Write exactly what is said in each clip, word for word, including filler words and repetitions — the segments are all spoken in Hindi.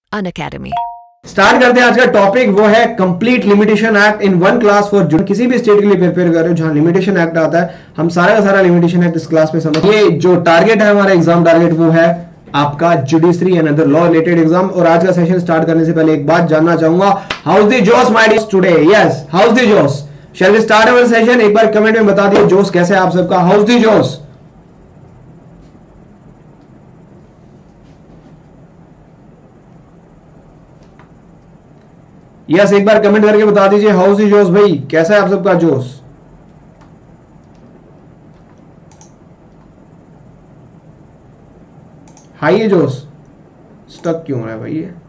Unacademy। स्टार्ट करते हैं आज का टॉपिक, वो है complete limitation act in one class for जो किसी भी स्टेट के लिए प्रिपेयर कर रहे हो जहां लिमिटेशन एक्ट आता है, हम सारा का सारा लिमिटेशन एक्ट इस क्लास में समझ। ये जो टारगेट है हमारा एग्जाम टारगेट वो है आपका judiciary and other law related exam. और आज का सेशन स्टार्ट करने से पहले एक बात जानना चाहूंगा, हाउस द जोश my dear today? Yes, how's the जोश? Shall we start our session? एक बार कमेंट में बता दिए जोश कैसे है आप सबका, हाउस द जोश? यस yes, एक बार कमेंट करके बता दीजिए हाउस इज जोश भाई, कैसा है आप सबका जोश? हाई है जोश? स्टक क्यों है भाई ये?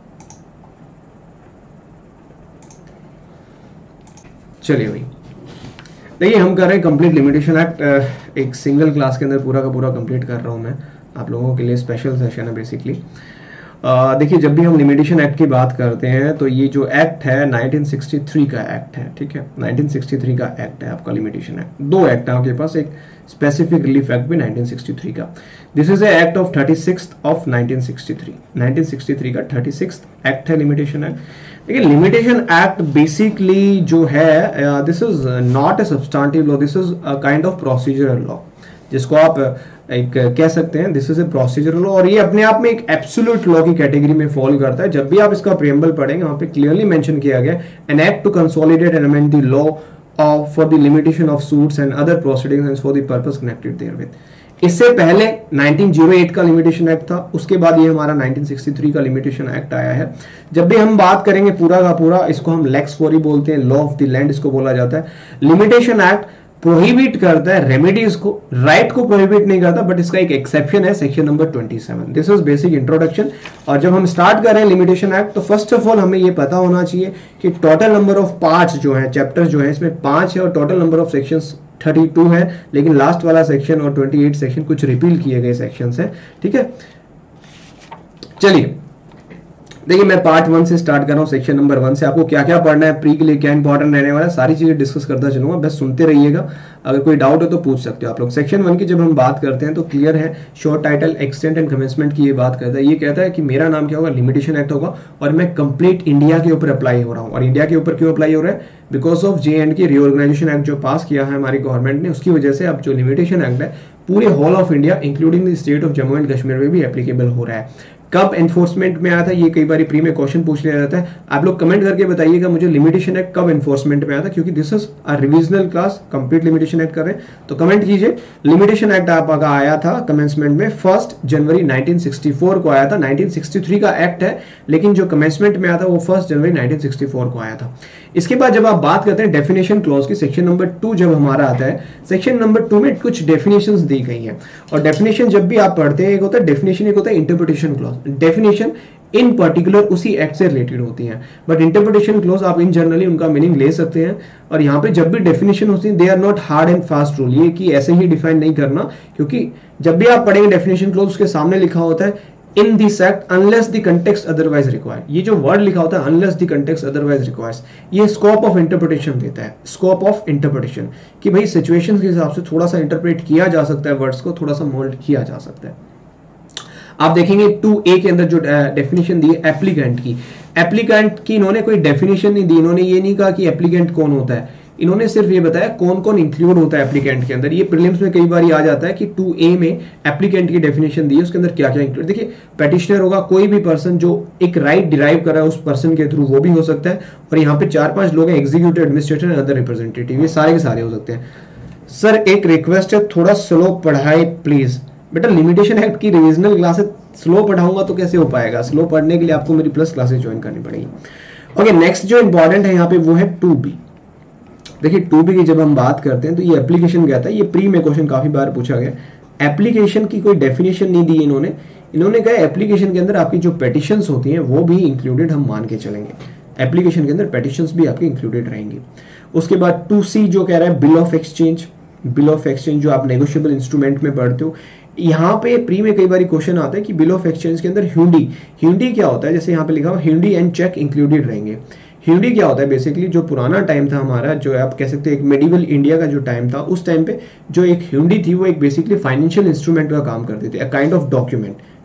चलिए भाई, देखिए हम कर रहे हैं कंप्लीट लिमिटेशन एक्ट, एक सिंगल क्लास के अंदर पूरा का पूरा कंप्लीट कर रहा हूं मैं आप लोगों के लिए, स्पेशल सेशन है बेसिकली। Uh, देखिए जब भी हम लिमिटेशन एक्ट की बात करते हैं तो ये जो एक्ट है नाइनटीन सिक्सटी थ्री का एक्ट है, ठीक है, नाइनटीन सिक्सटी थ्री का एक्ट है आपका लिमिटेशन एक्ट। दो एक्ट है आपके पास, एक स्पेसिफिक रिलीफ एक्ट भी नाइनटीन सिक्सटी थ्री का। This is a act of thirty sixth of nineteen sixty three, nineteen sixty three का थर्टी सिक्स्थ एक्ट है लिमिटेशन एक्ट। देखिए लिमिटेशन एक्ट बेसिकली जो है, this is not a substantive law, this is a kind of procedural law, जिसको आप एक कह सकते हैं this is a procedural law. और ये अपने आप में एक एब्सोल्यूट लॉ की कैटेगरी में फॉल करता है। जब भी आप इसका प्रीएम्बल पढ़ेंगे वहां पे क्लियरली मेंशन किया गया, an act to consolidate and amend the law of for the limitation of suits and other proceedings for the purpose connected therewith. इससे पहले नाइनटीन ओ एट का लिमिटेशन एक्ट था, उसके बाद ये हमारा नाइनटीन सिक्सटी थ्री का लिमिटेशन एक्ट आया है। जब भी हम बात करेंगे पूरा का पूरा, इसको हम लेक्स फॉरी बोलते हैं, लॉ ऑफ द लैंड इसको बोला जाता है। लिमिटेशन एक्ट प्रोहिबिट करता है रेमेडीज को, राइट को प्रोहिबिट नहीं करता, बट इसका एक एक्सेप्शन है section number twenty seven. This is basic introduction. और जब हम स्टार्ट कर रहे हैं लिमिटेशन एक्ट तो फर्स्ट ऑफ ऑल हमें ये पता होना चाहिए कि टोटल नंबर ऑफ पार्ट्स जो है, चैप्टर्स जो है, इसमें पांच है और total number of sections thirty two है, लेकिन लास्ट वाला सेक्शन और ट्वेंटी एट सेक्शन कुछ रिपील किए गए सेक्शंस हैं, ठीक है। चलिए देखिए मैं पार्ट वन से स्टार्ट कर रहा हूँ, सेक्शन नंबर वन से। आपको क्या क्या पढ़ना है, प्री के लिए क्या इंपॉर्टेंट रहने वाला है, सारी चीजें डिस्कस करता चलूंगा, बस सुनते रहिएगा। अगर कोई डाउट हो तो पूछ सकते हो आप लोग। सेक्शन वन की जब हम बात करते हैं तो क्लियर है, short title extent and commencement की ये बात करता है। ये कहता है कि मेरा नाम क्या होगा, लिमिटेशन एक्ट होगा, और मैं कंप्लीट इंडिया के ऊपर अप्लाई हो रहा हूँ। और इंडिया के ऊपर क्यों अप्लाई हो रहा है? Because of J and K reorganisation act जो पास किया है हमारी गवर्नमेंट ने, उसकी वजह से अब जो लिमिटेशन एक्ट है पूरे whole of India including the state of Jammu and Kashmir में भी एप्लीकेबल हो रहा है। कब एनफोर्समेंट में आया था, ये कई बार प्री में क्वेश्चन पूछ लिया जाता है। आप लोग कमेंट करके बताइएगा मुझे लिमिटेशन एक्ट कब एनफोर्समेंट में आया था, क्योंकि this is a revisional class, complete limitation act कर रहे हैं, तो कमेंट कीजिए। लिमिटेशन एक्ट आपका आया था कमेंसमेंट में first January nineteen sixty four को आया था। नाइनटीन सिक्सटी थ्री का एक्ट है, लेकिन जो कमेंसमेंट में आया था वो first January nineteen sixty four को आया था। इसके बाद जब आप बात करते हैं डेफिनेशन क्लॉज की, सेक्शन नंबर टू जब हमारा आता है, सेक्शन नंबर टू में कुछ डेफिनेशंस दी गई हैं। और डेफिनेशन जब भी आप पढ़ते हैं, एक होता है डेफिनेशन, एक होता है interpretation clause. Definition in particular उसी एक्ट से रिलेटेड होती हैं, बट इंटरप्रिटेशन क्लॉज आप इन जनरली उनका मीनिंग ले सकते हैं। और यहाँ पे जब भी डेफिनेशन होती है, they are not hard and fast rule, ये कि ऐसे ही डिफाइन नहीं करना, क्योंकि जब भी आप पढ़ेंगे डेफिनेशन क्लॉज उसके सामने लिखा होता है in this act unless the context otherwise required. ये जो वर्ड लिखा होता है unless the context otherwise requires, ये स्कोप ऑफ इंटरप्रिटेशन देता है। स्कोप ऑफ इंटरप्रिटेशन कि भाई सिचुएशन के हिसाब से थोड़ा सा इंटरप्रेट किया जा सकता है, वर्ड्स को थोड़ा सा मोल्ड किया जा सकता है। आप देखेंगे टू ए के अंदर जो डेफिनेशन दी है एप्लीकेंट की, एप्लीकेंट की इन्होंने कोई डेफिनेशन नहीं दी। इन्होंने ये नहीं कहा कि एप्लीकेंट कौन होता है, इन्होंने सिर्फ ये बताया कौन कौन इंक्लूड होता है एप्लीकेंट के अंदर। ये प्रीलिम्स में कई बार आ जाता है कि टू ए में एप्लीकेंट की डेफिनेशन दी है, उसके अंदर क्या क्या इंक्लूड। देखिए पेटिशनर होगा कोई भी पर्सन जो एक राइट डिराइव कर रहा है उस पर्सन के थ्रू, वो भी हो सकता है। और यहाँ पे चार पांच लोग हैं, executive, administrator and other representative, ये सारे के सारे हो सकते हैं। सर एक रिक्वेस्ट है, थोड़ा स्लो पढ़ाए प्लीज। बेटा लिमिटेशन एक्ट की रिविजनल क्लासेस स्लो पढ़ाऊंगा तो कैसे हो पाएगा? स्लो पढ़ने के लिए आपको मेरी प्लस क्लासेस ज्वाइन करनी पड़ेगी। ओके, नेक्स्ट जो इंपॉर्टेंट है यहाँ पे वो है टू बी। देखिए टू बी की जब हम बात करते हैं तो ये एप्लीकेशन कहता है, ये प्री में क्वेश्चन काफी बार पूछा गया। एप्लीकेशन की कोई डेफिनेशन नहीं दी इन्होंने। इन्होंने कहा एप्लीकेशन के अंदर आपकी जो पेटिशंस होती हैं वो भी इंक्लूडेड हम मान के चलेंगे, एप्लीकेशन के अंदर पेटिशंस भी आपके इंक्लूडेड रहेंगे। उसके बाद टू सी जो कह रहा है bill of exchange, bill of exchange जो आप नेगोशिएबल इंस्ट्रूमेंट में पढ़ते हो, यहाँ पे प्री में कई बार क्वेश्चन आता है कि बिल ऑफ एक्सचेंज के अंदर ह्यूंडी, ह्यूंडी क्या होता है? जैसे यहाँ पे लिखा हुआ ह्यूंडी एंड चेक इंक्लूडेड रहेंगे। ह्यूंडी क्या होता है? बेसिकली जो पुराना टाइम था हमारा, जो आप कह सकते हैं एक मेडिवल इंडिया का जो टाइम था, उस टाइम पे जो एक ह्यूंडी थी वो एक बेसिकली फाइनेंशियल इंस्ट्रूमेंट का काम करती थी, अ काइंड ऑफ डॉक्यूमेंट।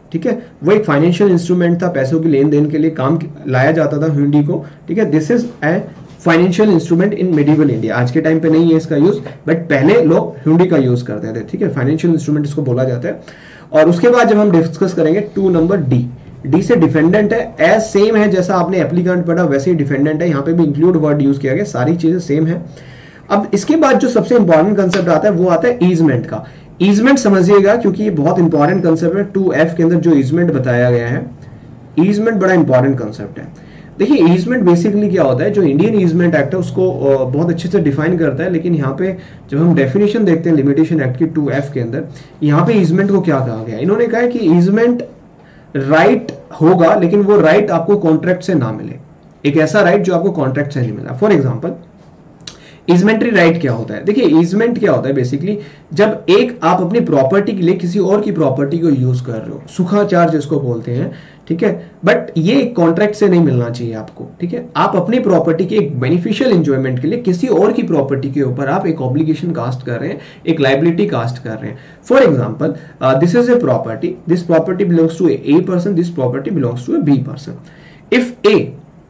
ठीक है, वो एक फाइनेंशियल इंस्ट्रूमेंट था, पैसों की लेन देन के लिए काम लाया जाता था हुंडी को, ठीक है। This is a financial instrument in medieval India. आज के टाइम पे नहीं है इसका यूज, बट पहले लोग हुंडी का यूज करते थे, ठीक है। फाइनेंशियल इंस्ट्रूमेंट इसको बोला जाता है। और उसके बाद जब हम डिस्कस करेंगे टू नंबर डी, डी से डिफेंडेंट है, एज सेम है जैसा आपने एप्लीकेंट पढ़ा वैसे ही डिफेंडेंट है, यहाँ पे भी इंक्लूड वर्ड यूज किया गया, सारी चीजें सेम है। अब इसके बाद जो सबसे इंपॉर्टेंट कंसेप्ट आता है वो आता है ईजमेंट का। ईजमेंट समझिएगा क्योंकि ये बहुत इंपॉर्टेंट कंसेप्ट है। टू एफ के अंदर जो ईजमेंट बताया गया है, ईजमेंट बड़ा इंपॉर्टेंट कंसेप्ट है। देखिए ईजमेंट बेसिकली क्या होता है, जो इंडियन ईजमेंट एक्ट है उसको बहुत अच्छे से डिफाइन करता है, लेकिन यहाँ पे जब हम डेफिनेशन देखते हैं लिमिटेशन एक्ट की टू एफ के अंदर, यहाँ पे ईजमेंट को क्या कहा गया है, इन्होंने कहा है कि ईजमेंट राइट होगा लेकिन वो राइट आपको कॉन्ट्रैक्ट से ना मिले, एक ऐसा राइट जो आपको कॉन्ट्रैक्ट से नहीं मिला। फॉर एग्जाम्पल ईजमेंट्री राइट क्या होता है, देखिए ईजमेंट क्या होता है बेसिकली, जब एक आप अपनी प्रॉपर्टी के लिए किसी और की प्रॉपर्टी को यूज कर रहे हो, सुखाचार जिसको बोलते हैं, ठीक है, बट ये कॉन्ट्रैक्ट से नहीं मिलना चाहिए आपको, ठीक है। आप अपनी प्रॉपर्टी के एक बेनिफिशियल एंजॉयमेंट के लिए किसी और की प्रॉपर्टी के ऊपर आप एक ऑब्लिगेशन कास्ट कर रहे हैं, एक लाइबिलिटी कास्ट कर रहे हैं। For example this is a property, this property belongs to a person, this property belongs to a B person. If a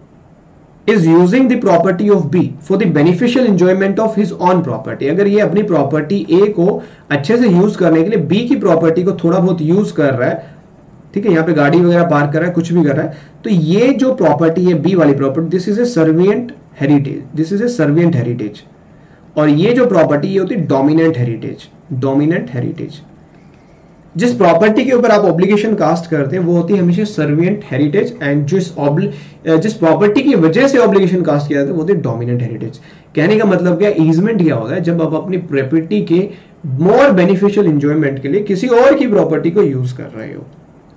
is using the property of B for the beneficial enjoyment of his own property, अगर ये अपनी प्रॉपर्टी A को अच्छे से यूज करने के लिए B की प्रॉपर्टी को थोड़ा बहुत यूज कर रहा है, ठीक है, यहाँ पे गाड़ी वगैरह पार्क कर रहा है, कुछ भी कर रहा है, तो ये जो प्रॉपर्टी है B वाली property, this is a servient heritage, this is a servient heritage. और ये जो प्रॉपर्टी ये होती है डोमिनेंट हेरिटेज, डोमिनेंट हेरिटेज। जिस प्रॉपर्टी के ऊपर आप ऑब्लिगेशन कास्ट करते हैं वो होती है हमेशा सर्विएंट हेरिटेज, एंड जिस जिस प्रॉपर्टी की वजह से ऑब्लिगेशन कास्ट किया जाता है वो होती है डोमिनेंट हेरिटेज। कहने का मतलब क्या, ईजमेंट क्या होता है, जब आप अपनी प्रॉपर्टी के मोर बेनिफिशियल एंजॉयमेंट के लिए किसी और की प्रॉपर्टी को यूज कर रहे हो,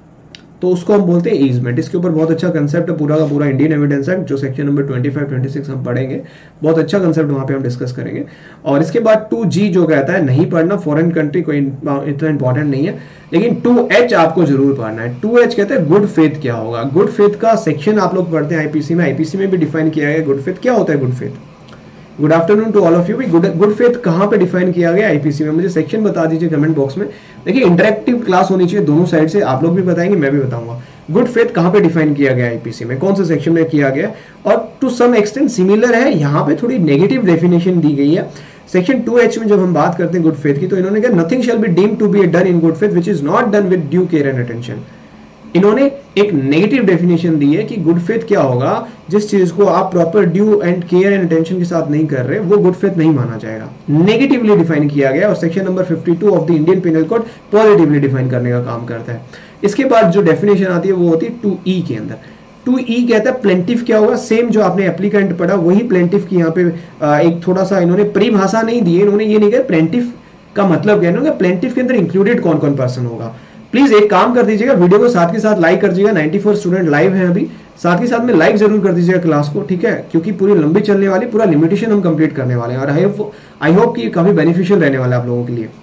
तो उसको हम बोलते हैं ईजमेंट। इसके ऊपर बहुत अच्छा कंसेप्ट है पूरा का पूरा इंडियन एविडेंस एक्ट, जो सेक्शन नंबर पच्चीस, छब्बीस हम पढ़ेंगे, बहुत अच्छा कंसेप्ट वहां पे हम डिस्कस करेंगे। और इसके बाद टू जी जो कहता है नहीं पढ़ना, फॉरेन कंट्री कोई इतना इंपॉर्टेंट नहीं है, लेकिन टू एच आपको जरूर पढ़ना है। टू एच कहता है गुड फेथ क्या होगा। गुड फेथ का सेक्शन आप लोग पढ़ते हैं आईपीसी में, आईपीसी में भी डिफाइन किया गया गुड फेथ क्या होता है। Good faith, good afternoon to all of you. Good good faith कहाँ पे डिफाइन किया गया आईपीसी में, मुझे सेक्शन बता दीजिए कमेंट बॉक्स में। देखिए इंटरेक्टिव क्लास होनी चाहिए दोनों साइड से, आप लोग भी बताएंगे मैं भी बताऊंगा। गुड फेथ कहाँ पे डिफाइन किया गया आईपीसी में, कौन से सेक्शन में किया गया, और टू सम एक्सटेंट सिमिलर है, यहाँ पे थोड़ी नेगेटिव डेफिनेशन दी गई है। सेक्शन टू एच में जब हम बात करते हैं गुड फेथ की, तो इन्होंने कहा nothing shall be deemed to be done in good faith which is not done with due care and attention. इन्होंने एक नेगेटिव डेफिनेशन दी है कि गुड फेथ क्या होगा, जिस चीज को आप proper due and care and attention के साथ नहीं कर रहे वो गुड फेथ नहीं माना जाएगा। नेगेटिवली डिफाइन किया गया, और सेक्शन नंबर बावन of the Indian penal code positively define करने का काम करता है। इसके बाद जो डेफिनेशन आती है वो होती है टू ई के अंदर। टू ई कहता है प्लेंटिफ क्या होगा, सेम जो आपने एप्लीकेंट पढ़ा वही प्लेंटिफ की यहाँ पे एक थोड़ा सा इन्होंने परिभाषा नहीं दी है, इन्होंने ये नहीं कहा प्लेंटिफ का मतलब क्या है, प्लेंटिफ के अंदर इंक्लूडेड कौन कौन पर्सन होगा। प्लीज एक काम कर दीजिएगा, वीडियो को साथ के साथ लाइक कर दीजिएगा, चौरानवे स्टूडेंट लाइव हैं अभी, साथ के साथ में लाइक जरूर कर दीजिएगा क्लास को, ठीक है, क्योंकि पूरी लंबी चलने वाली, पूरा लिमिटेशन हम कंप्लीट करने वाले हैं, और आई होप आई होप कि काफी बेनिफिशियल रहने वाला है आप लोगों के लिए।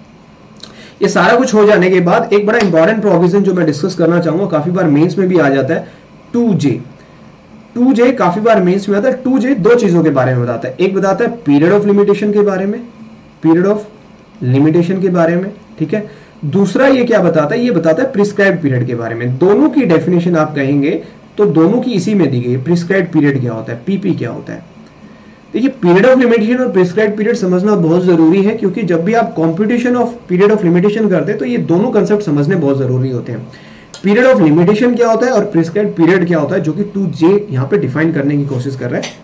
ये सारा कुछ हो जाने के बाद एक बड़ा इंपॉर्टेंट प्रोविजन जो मैं डिस्कस करना चाहूंगा, काफी बार मेंस में भी आ जाता है, टू जे। टू जे काफी बार मेंस में आता है। टू जे दो चीजों के बारे में बताता है, एक बताता है पीरियड ऑफ लिमिटेशन के बारे में, पीरियड ऑफ लिमिटेशन के बारे में, ठीक है। दूसरा ये क्या बताता है, ये बताता है प्रिस्क्राइब्ड पीरियड के बारे में। दोनों की डेफिनेशन आप कहेंगे तो दोनों की इसी में दी गई है। प्रिस्क्राइब्ड पीरियड क्या होता है, पीपी क्या होता है। देखिए पीरियड ऑफ लिमिटेशन और प्रिस्क्राइब्ड पीरियड समझना बहुत जरूरी है, क्योंकि जब भी आप computation of period of limitation करते हैं तो ये दोनों कंसेप्ट समझने बहुत जरूरी होते हैं। पीरियड ऑफ लिमिटेशन क्या होता है और प्रिस्क्राइब्ड पीरियड क्या होता है, जो कि टू जे यहाँ पे डिफाइन करने की कोशिश कर रहा है।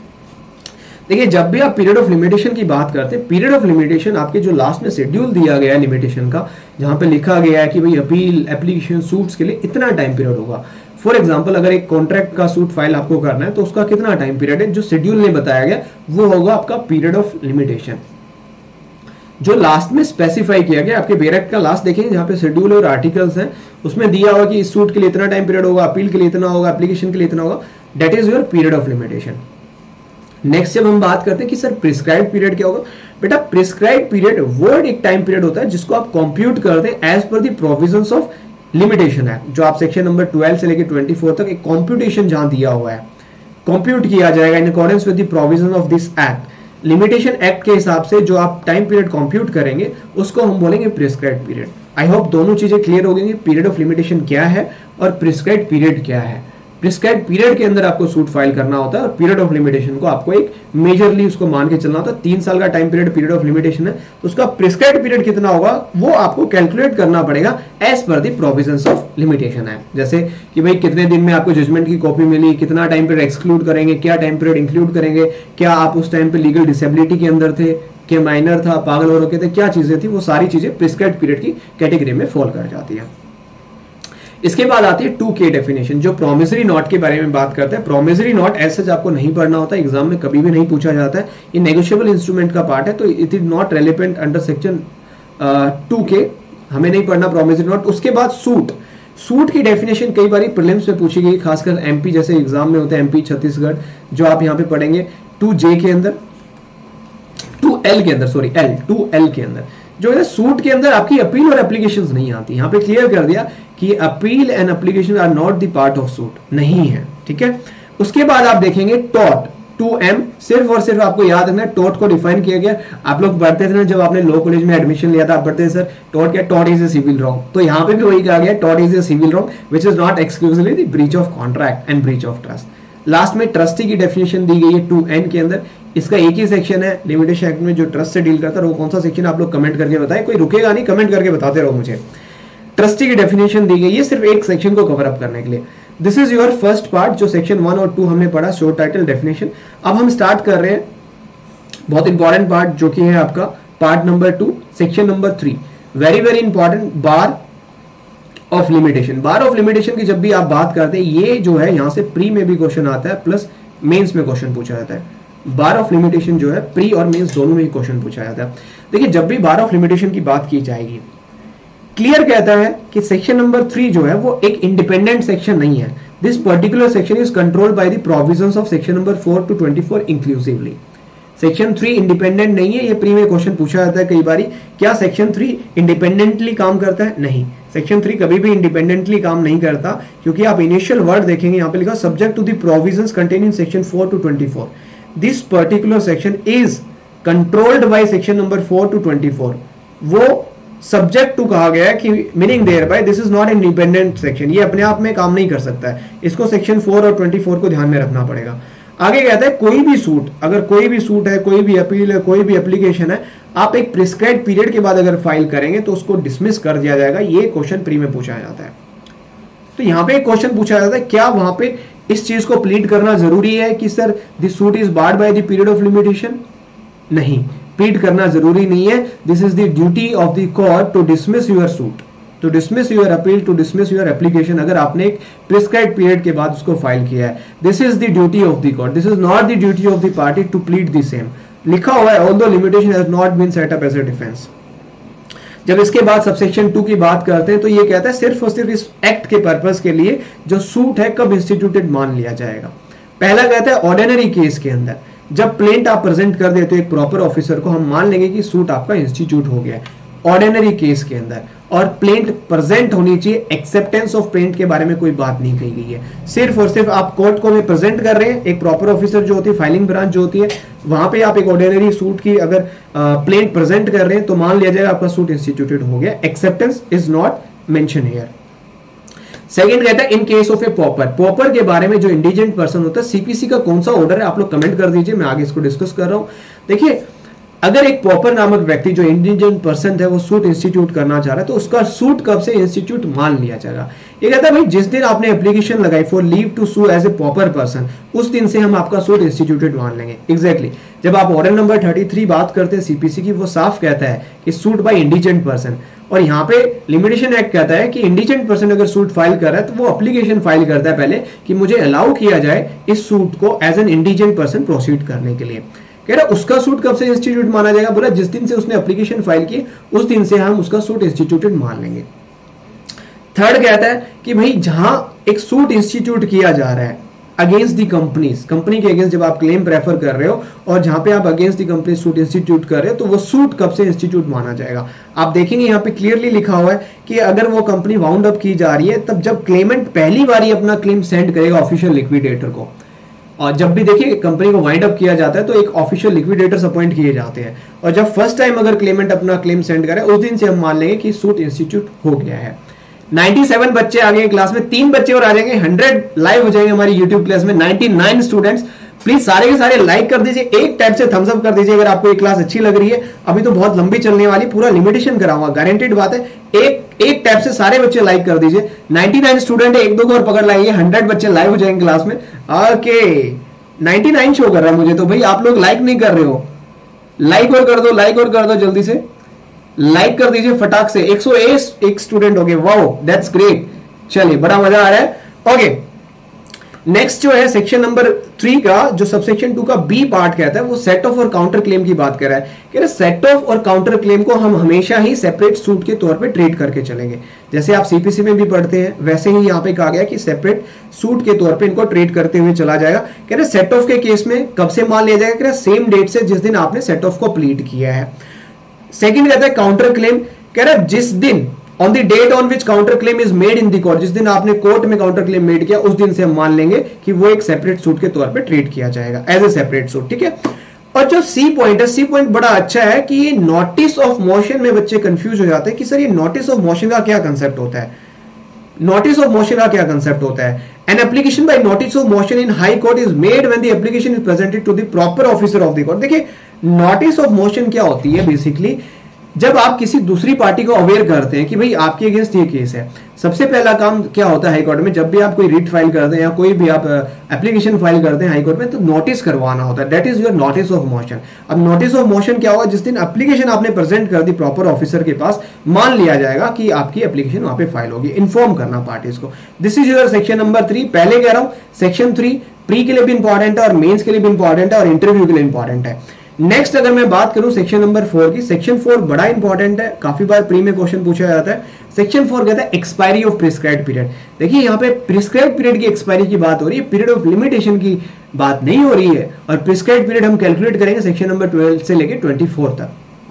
देखिए जब भी आप पीरियड ऑफ लिमिटेशन की बात करते हैं, पीरियड ऑफ लिमिटेशन आपके जो लास्ट में शेड्यूल दिया गया है लिमिटेशन का, जहां पे लिखा गया है कि भाई अपील एप्लीकेशन सूट्स के लिए इतना टाइम पीरियड होगा। फॉर एग्जांपल अगर एक कॉन्ट्रैक्ट का सूट फाइल आपको करना है तो उसका कितना टाइम पीरियड है, जो शेड्यूल ने बताया गया वो होगा आपका पीरियड ऑफ लिमिटेशन, जो लास्ट में स्पेसिफाई किया गया। आपके बेरेक्ट का लास्ट देखेंगे जहां पे शेड्यूल और आर्टिकल्स हैं, उसमें दिया होगा कि इस सूट के लिए इतना टाइम पीरियड होगा, अपील के लिए इतना होगा, एप्लीकेशन के लिए इतना होगा। That is your period of limitation. Next जब हम बात करते हैं कि सर प्रिस्क्राइब्ड पीरियड क्या होगा, बेटा प्रिस्क्राइब्ड पीरियड वर्ड एक टाइम पीरियड होता है जिसको आप कंप्यूट करते हैं as per the provisions of limitation act, जो आप सेक्शन नंबर ट्वेल्व से लेकर ट्वेंटी फोर तक एक कंप्यूटेशन जहां दिया हुआ है, कंप्यूट किया जाएगा in accordance with the provision of this act. Limitation act के हिसाब से जो आप टाइम पीरियड कंप्यूट करेंगे उसको हम बोलेंगे प्रिस्क्राइब्ड पीरियड। आई होप दोनों चीजें क्लियर हो गई, पीरियड ऑफ लिमिटेशन क्या है और प्रिस्क्राइब्ड पीरियड क्या है। प्रिस्क्राइब्ड पीरियड के अंदर आपको सूट फाइल करना होता है और पीरियड ऑफ लिमिटेशन को आपको एक मेजरली उसको मान के चलना होता है। तीन साल का time period period of limitation है, तो उसका प्रिस्क्राइब्ड पीरियड कितना होगा वो आपको कैलकुलेट करना पड़ेगा as per the provisions of limitation है। जैसे कि भाई कितने दिन में आपको जजमेंट की कॉपी मिली, कितना टाइम पीरियड एक्सक्लूड करेंगे, क्या टाइम पीरियड इंक्लूड करेंगे, क्या आप उस टाइम पे लीगल डिसेबिलिटी के अंदर थे, क्या माइनर था, पागल हो रखे थे, क्या चीजें थी, वो सारी चीजें प्रिस्क्राइब्ड पीरियड की कैटेगरी में फॉल कर जाती है। इसके बाद आती है टू के डेफिनेशन, जो प्रोमिसरी नोट के बारे में बात करते हैं। प्रोमिसरी नोट ऐसे आपको नहीं पढ़ना होता, एग्जाम में कभी भी नहीं पूछा जाता है, ये नेगोशिएबल इंस्ट्रूमेंट का पार्ट है, तो it is not relevant under section two के, हमें नहीं पढ़ना प्रोमिसरी नोट। उसके बाद सूट, सूट की डेफिनेशन कई बार प्रीलिम्स में पूछी गई, खासकर एमपी जैसे एग्जाम में होते हैं, एमपी छत्तीसगढ़, जो आप यहाँ पे पढ़ेंगे टू जे के अंदर, टू एल के अंदर, सॉरी एल टू एल के अंदर जो है सूट के अंदर आपकी अपील और एप्लीकेशंस नहीं आती। यहाँ पे क्लियर कर दिया कि appeal and application are not the part of suit, नहीं है, ठीक है। उसके बाद आप देखेंगे टॉट, टू एम, सिर्फ और सिर्फ आपको याद रखना है टॉट को डिफाइन किया गया। आप लोग पढ़ते थे ना जब आपने लॉ कॉलेज में एडमिशन लिया था, आप पढ़ते थे सर टॉट क्या, टॉट इज ए सिविल रॉन्ग, तो यहाँ पे भी वही कहा गया टॉट is a civil wrong which is not exclusively the breach of contract and breach of trust. Last में ट्रस्टी की डेफिनेशन दी गई है टू एन के अंदर, इसका एक ही सेक्शन है लिमिटेशन एक्ट में जो ट्रस्ट से डील करता है, वो कौन सा सेक्शन आप लोग कमेंट करके बताएं, कोई रुकेगा नहीं, कमेंट करके बताते रहो मुझे। ट्रस्टी की डेफिनेशन दी गई है सिर्फ एक सेक्शन को कवर अप करने के लिए। This is your first part, जो सेक्शन वन और टू हमने पढ़ा, शॉर्ट टाइटल डेफिनेशन। अब हम स्टार्ट कर रहे हैं बहुत इंपॉर्टेंट पार्ट, जो कि है आपका part number two, section number three, very very important, bar of limitation. Bar of limitation की जब भी आप बात करते हैं, ये जो है यहाँ से प्री में भी क्वेश्चन आता है, प्लस मेंस में क्वेश्चन पूछा जाता है। बार ऑफ लिमिटेशन जो है प्री और मेंस दोनों में ही क्वेश्चन पूछा जाता है। देखिए जब भी बार ऑफ लिमिटेशन की बात की जाएगी, क्लियर कहता है कि सेक्शन नंबर थ्री जो है वो एक इंडिपेंडेंट सेक्शन नहीं है। This particular section is controlled by the provisions of section number four to twenty four inclusively. Section three independent नहीं है, ये प्री में क्वेश्चन पूछा जाता है कई बारी, क्या सेक्शन थ्री इंडिपेंडेंटली काम करता है? नहीं, सेक्शन थ्री कभी भी इंडिपेंडेंटली काम नहीं करता, क्योंकि आप इनिशियल वर्ड देखेंगे यहाँ पे लिखा subject to the provisions contain in section four to twenty four. This particular section is controlled by section number four to twenty four. वो सब्जेक्ट टू कहा गया है कि meaning thereby this is not an independent section, ये अपने आप में काम नहीं कर सकता है, इसको सेक्शन फोर और ट्वेंटी फोर को ध्यान में रखना पड़ेगा। आगे कहता है कोई भी सूट, अगर कोई भी सूट है, कोई भी अपील है, कोई भी एप्लीकेशन है, आप एक प्रिस्क्राइब्ड पीरियड के बाद अगर फाइल करेंगे तो उसको डिसमिस कर दिया जाएगा। ये क्वेश्चन प्री में पूछा जाता है। तो यहाँ पे एक क्वेश्चन पूछा जाता है, क्या वहां पे इस चीज को प्लीड करना जरूरी है कि sir this suit is barred by the period of limitation? नहीं, प्लीड करना जरूरी नहीं है। This is the duty of the court to dismiss your suit, to dismiss your appeal, to dismiss your application, अगर आपने एक प्रिस्क्राइब्ड पीरियड के बाद उसको फाइल किया है। This is the duty of the court, this is not the duty of the party to plead the same. लिखा हुआ है although limitation has not been set up as a defence. जब इसके बाद सबसेक्शन टू की बात करते हैं तो ये कहता है सिर्फ और सिर्फ इस एक्ट के पर्पस के लिए जो सूट है कब इंस्टीट्यूटेड मान लिया जाएगा। पहला कहता है ऑर्डिनरी केस के अंदर, जब प्लेंट आप प्रेजेंट कर देते हो एक प्रॉपर ऑफिसर को, हम मान लेंगे कि सूट आपका इंस्टीट्यूट हो गया है ऑर्डिनरी केस के अंदर, और प्लेंट प्रेजेंट होनी चाहिए। एक्सेप्टेंस ऑफ प्लेंट के बारे में कोई बात नहीं कही गई है, सिर्फ और सिर्फ आप कोर्ट को में प्रेजेंट कर रहे हैं, एक प्रॉपर ऑफिसर जो होती है, फाइलिंग ब्रांच जो होती है, वहां पे आप एक ऑर्डिनरी सूट की अगर प्लेंट प्रेजेंट कर रहे हैं तो मान लिया जाएगा आपका सूट इंस्टीट्यूटेड हो गया। Acceptance is not mention here. Second कहता है in case of a pauper, pauper के बारे में जो इंडिजेंट पर्सन होता है, सीपीसी का कौन सा ऑर्डर है आप लोग कमेंट कर दीजिए, मैं आगे इसको डिस्कस कर रहा हूं। देखिए अगर एक पॉपर नामक व्यक्ति जो इंडिजेंट पर्सन है वो सूट इंस्टीट्यूट करना चाह रहा है तो उसका सूट कब से इंस्टीट्यूट मान लिया जाएगा? ये कहता है भाई जिस दिन आपने एप्लीकेशन लगाई for leave to sue as a pauper person, उस दिन से हम आपका सूट इंस्टीट्यूटेड मान लेंगे। Exactly exactly. जब आप ऑर्डर नंबर थर्टी थ्री बात करते हैं सीपीसी की, वो साफ कहता है कि सूट बाय इंडिजेंट पर्सन, और यहाँ पे लिमिटेशन एक्ट कहता है कि इंडिजेंट पर्सन अगर सूट फाइल कर रहा है तो वो एप्लीकेशन फाइल करता है पहले कि मुझे अलाउ किया जाए इस सूट को as an indigent person proceed करने के लिए। कह रहा उसका सूट कब से इंस्टीट्यूट माना जाएगा? बोला जिस दिन से उसने एप्लीकेशन फाइल की उस दिन से हम उसका सूट इंस्टीट्यूटेड मान लेंगे। थर्ड कहता है कि भाई जहां एक सूट इंस्टीट्यूट किया जा रहा है अगेंस्ट दी कंपनीज, कंपनी के अगेंस्ट जब आप क्लेम प्रेफर कर रहे हो और जहां पे आप against the company suit institute कर रहे हो तो वो सूट कब से इंस्टीट्यूट माना जाएगा? आप देखेंगे यहाँ पे क्लियरली लिखा हुआ है कि अगर वो कंपनी वाउंड अप की जा रही है तब जब क्लेमेंट पहली बार अपना क्लेम सेंड करेगा ऑफिशियल लिक्विडेटर को, और जब भी देखिए कंपनी को वाइंड अप किया जाता है तो एक ऑफिशियल लिक्विडेटर्स अपॉइंट किए जाते हैं, और जब फर्स्ट टाइम अगर क्लेमेंट अपना क्लेम सेंड करे उस दिन से हम मान लेंगे कि सूट इंस्टीट्यूट हो गया है। सत्तानवे बच्चे आ गए क्लास में, तीन बच्चे और आ जाएंगे, हंड्रेड लाइव हो जाएंगे हमारी यूट्यूब क्लास में, निन्यानवे स्टूडेंट्स। प्लीज सारे के सारे लाइक कर दीजिए, एक टाइप से थम्स अप कर दीजिए अगर आपको ये क्लास अच्छी लग रही है। अभी तो बहुत लंबी चलने वाली, पूरा लिमिटेशन कराऊंगा, गारंटेड बात है। एक एक टाइप से सारे बच्चे लाइक कर दीजिए। निन्यानवे स्टूडेंट है, एक दो को और पकड़ लाइए, हंड्रेड बच्चे लाइव हो जाएंगे क्लास में। ओके, निन्यानवे शो कर रहा है मुझे तो, भाई आप लोग लाइक नहीं कर रहे हो, लाइक और कर दो, लाइक और कर दो, जल्दी से लाइक कर दीजिए फटाक से। एक सौ एक स्टूडेंट हो गए, वाओ दैट्स ग्रेट। चलिए बड़ा मजा आ रहा है। ओके, नेक्स्ट जो है सेक्शन नंबर थ्री का जो सबसेक्शन टू का बी पार्ट कहता है वो सेट ऑफ और काउंटर क्लेम की बात कर रहा है। कह रहे सेट ऑफ और काउंटर क्लेम को हम हमेशा ही सेपरेट सूट के तौर पे ट्रीट करके चलेंगे। जैसे आप सीपीसी में भी पढ़ते हैं वैसे ही यहाँ पे कहा गया कि सेपरेट सूट के तौर पे इनको ट्रीट करते हुए चला जाएगा। कह रहे सेट ऑफ के केस में कब से मान लिया जाएगा, कह रहे सेम डेट से जिस दिन आपने सेट ऑफ को प्लीट किया है। सेकेंड कहता है काउंटर क्लेम, कह रहा है जिस दिन on the date on which counter claim is made in the court, जिस दिन आपने कोर्ट में काउंटर क्लेम मेड किया उस दिन से हम मान लेंगे कि वो एक सेपरेट सूट के तौर पे ट्रीट किया जाएगा एज ए सेपरेट सूट। ठीक है, और जो सी पॉइंट है, सी पॉइंट बड़ा अच्छा है कि ये नोटिस ऑफ मोशन में बच्चे कंफ्यूज हो जाते हैं कि सर ये नोटिस ऑफ मोशन का क्या कंसेप्ट होता है। नोटिस ऑफ मोशन का क्या कंसेप्ट होता है? An application by notice of motion in high court is made when the application is presented to the proper officer of the court. देखिए नोटिस ऑफ मोशन क्या होती है, बेसिकली जब आप किसी दूसरी पार्टी को अवेयर करते हैं कि भाई आपके अगेंस्ट ये केस है। सबसे पहला काम क्या होता है हाई कोर्ट में, जब भी आप कोई रिट फाइल करते हैं या कोई भी आप एप्लीकेशन फाइल करते हैं हाई कोर्ट में, तो नोटिस करवाना होता है, that is your notice of motion. अब नोटिस ऑफ मोशन क्या होगा, जिस दिन एप्लीकेशन आपने प्रेजेंट कर दी प्रॉपर ऑफिसर के पास, मान लिया जाएगा कि आपकी एप्लीकेशन वहां पे फाइल होगी, इन्फॉर्म करना पार्टीज को। This is your section number three. पहले कह रहा हूं सेक्शन थ्री प्री के लिए भी इंपॉर्टेंट है और मेंस के लिए भी इंपॉर्टेंट है और इंटरव्यू के लिए इंपॉर्टेंट है। नेक्स्ट अगर मैं बात करूं सेक्शन नंबर फोर की, सेक्शन फोर बड़ा इंपॉर्टेंट है, काफी बार प्री में क्वेश्चन पूछा जाता है। सेक्शन फोर कहता है एक्सपायरी ऑफ प्रिस्क्राइब्ड पीरियड। देखिए यहाँ पे प्रिस्क्राइब्ड पीरियड की एक्सपायरी की बात हो रही है, पीरियड ऑफ लिमिटेशन की बात नहीं हो रही है। और प्रिस्क्राइब्ड पीरियड हम कैलकुलेट करेंगे सेक्शन नंबर ट्वेल्व से लेकर ट्वेंटी फोर तक।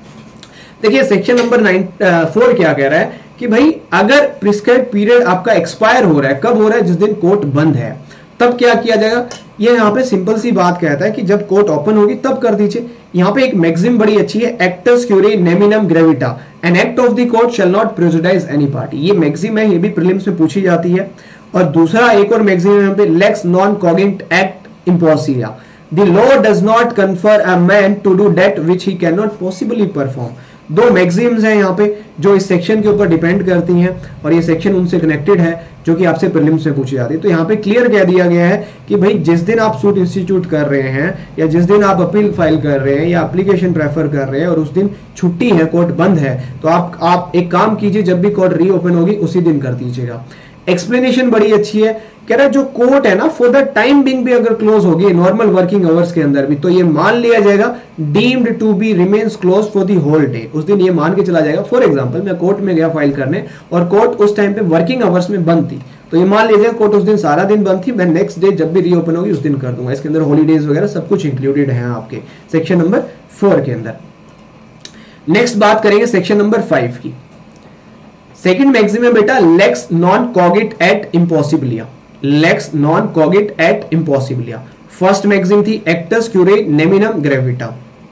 देखिए सेक्शन नंबर नाइन फोर क्या कह रहा है कि भाई अगर प्रिस्क्राइब्ड पीरियड आपका एक्सपायर हो रहा है, कब हो रहा है, जिस दिन कोर्ट बंद है, तब क्या किया जाएगा। ये यहाँ पे सिंपल सी बात कहता है कि जब कोर्ट ओपन होगी तब कर दीजिए। यहाँ पे एक मैक्सिम बड़ी अच्छी है, एक्टस क्यूरे नेमिनम ग्रेविटा, an act of the court shall not prejudice any party. ये मैक्सिम है, ये भी प्रीलिम्स में पूछी जाती है। और दूसरा एक और मैक्सिम है यहाँ पे, लेक्स नॉन कॉगिंट एक्ट इम्पॉसिबल, the law does not confer a man to do that which he can not possibly perform. दो मैक्सिम्स हैं यहाँ पे जो इस सेक्शन के ऊपर डिपेंड करती हैं और ये सेक्शन उनसे कनेक्टेड है जो कि आपसे प्रीलिम्स में पूछी जाती है। तो यहाँ पे क्लियर कह दिया गया है कि भाई जिस दिन आप सूट इंस्टीट्यूट कर रहे हैं या जिस दिन आप अपील फाइल कर रहे हैं या एप्लीकेशन प्रेफर कर रहे हैं और उस दिन छुट्टी है, कोर्ट बंद है, तो आप आप एक काम कीजिए, जब भी कोर्ट रीओपन होगी उसी दिन कर दीजिएगा। एक्सप्लेनेशन बड़ी अच्छी है, कह रहा है जो कोर्ट है ना फॉर द टाइम बिंग भी अगर क्लोज होगी नॉर्मल वर्किंग आवर्स के अंदर भी, तो ये मान लिया जाएगा deemed to be remains close for the whole day. उस दिन ये मान के चला जाएगा। फॉर एग्जांपल मैं कोर्ट में गया फाइल करने और कोर्ट उस टाइम पे वर्किंग आवर्स में बंद थी, तो ये मान लीजिए कोर्ट उस दिन सारा दिन बंद थी, मैं नेक्स्ट डे जब भी रीओपन होगी उस दिन कर दूंगा। इसके अंदर हॉलीडेज वगैरह सब कुछ इंक्लूडेड है आपके सेक्शन नंबर फोर के अंदर। नेक्स्ट बात करेंगे सेक्शन नंबर फाइव की। सेकंड मैक्सिम है बेटा लेक्स नॉन कॉगिट एट इम्पॉसिबिलिया, लेक्स नॉन कॉगिट एट इम्पॉसिबिलिया। फर्स्ट मैक्सिम थी एक्टस क्यूरे नेमिनम ग्रेविटा।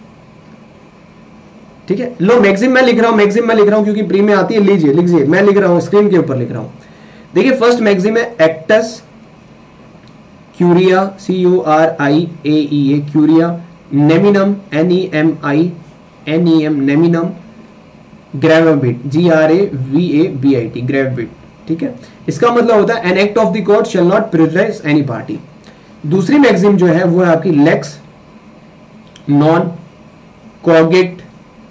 ठीक है, लो मैक्सिम मैं लिख रहा हूं, मैक्सिम मैं लिख रहा हूं क्योंकि प्री में आती है, लीजिए लीजिए मैं लिख रहा हूं, स्क्रीन के ऊपर लिख रहा हूं। देखिए फर्स्ट मैक्सिम है एक्टस क्यूरिया, C U R I A E A क्यूरिया, नेमिनम N E M I N E M नेमिनम ग्रेविट, G R A V A B I T ग्रेविट। ठीक है, इसका मतलब होता है an act of the court shall not prejudice any party. दूसरी मैक्सिम जो है वो है आपकी लेक्स नॉन कॉगिट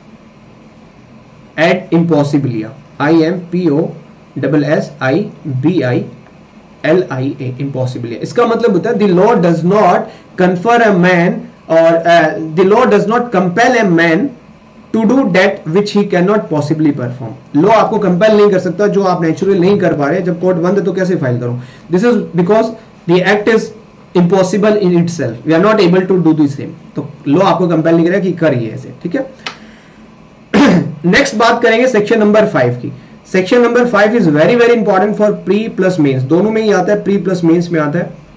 एट इम्पॉसिबिलिया, I M P O double S I B I L I A इम्पॉसिबिलिया। इसका मतलब होता है the law does not confer a man और the law does not compel a man to do that which he can not possibly perform. Law आपको कंपेल नहीं कर सकता जो आप नेचुरली नहीं कर पा रहे। जब कोर्ट बंद है तो कैसे फाइल करूं? This is because the act is impossible in itself, we are not able to do the same. तो लॉ आपको कंपेल नहीं करेगा कि करिए ऐसे। ठीक है, नेक्स्ट बात करेंगे सेक्शन नंबर फाइव की। Section number five is very very important for pre plus mains, दोनों में ही आता है, प्री प्लस मेंस में आता है।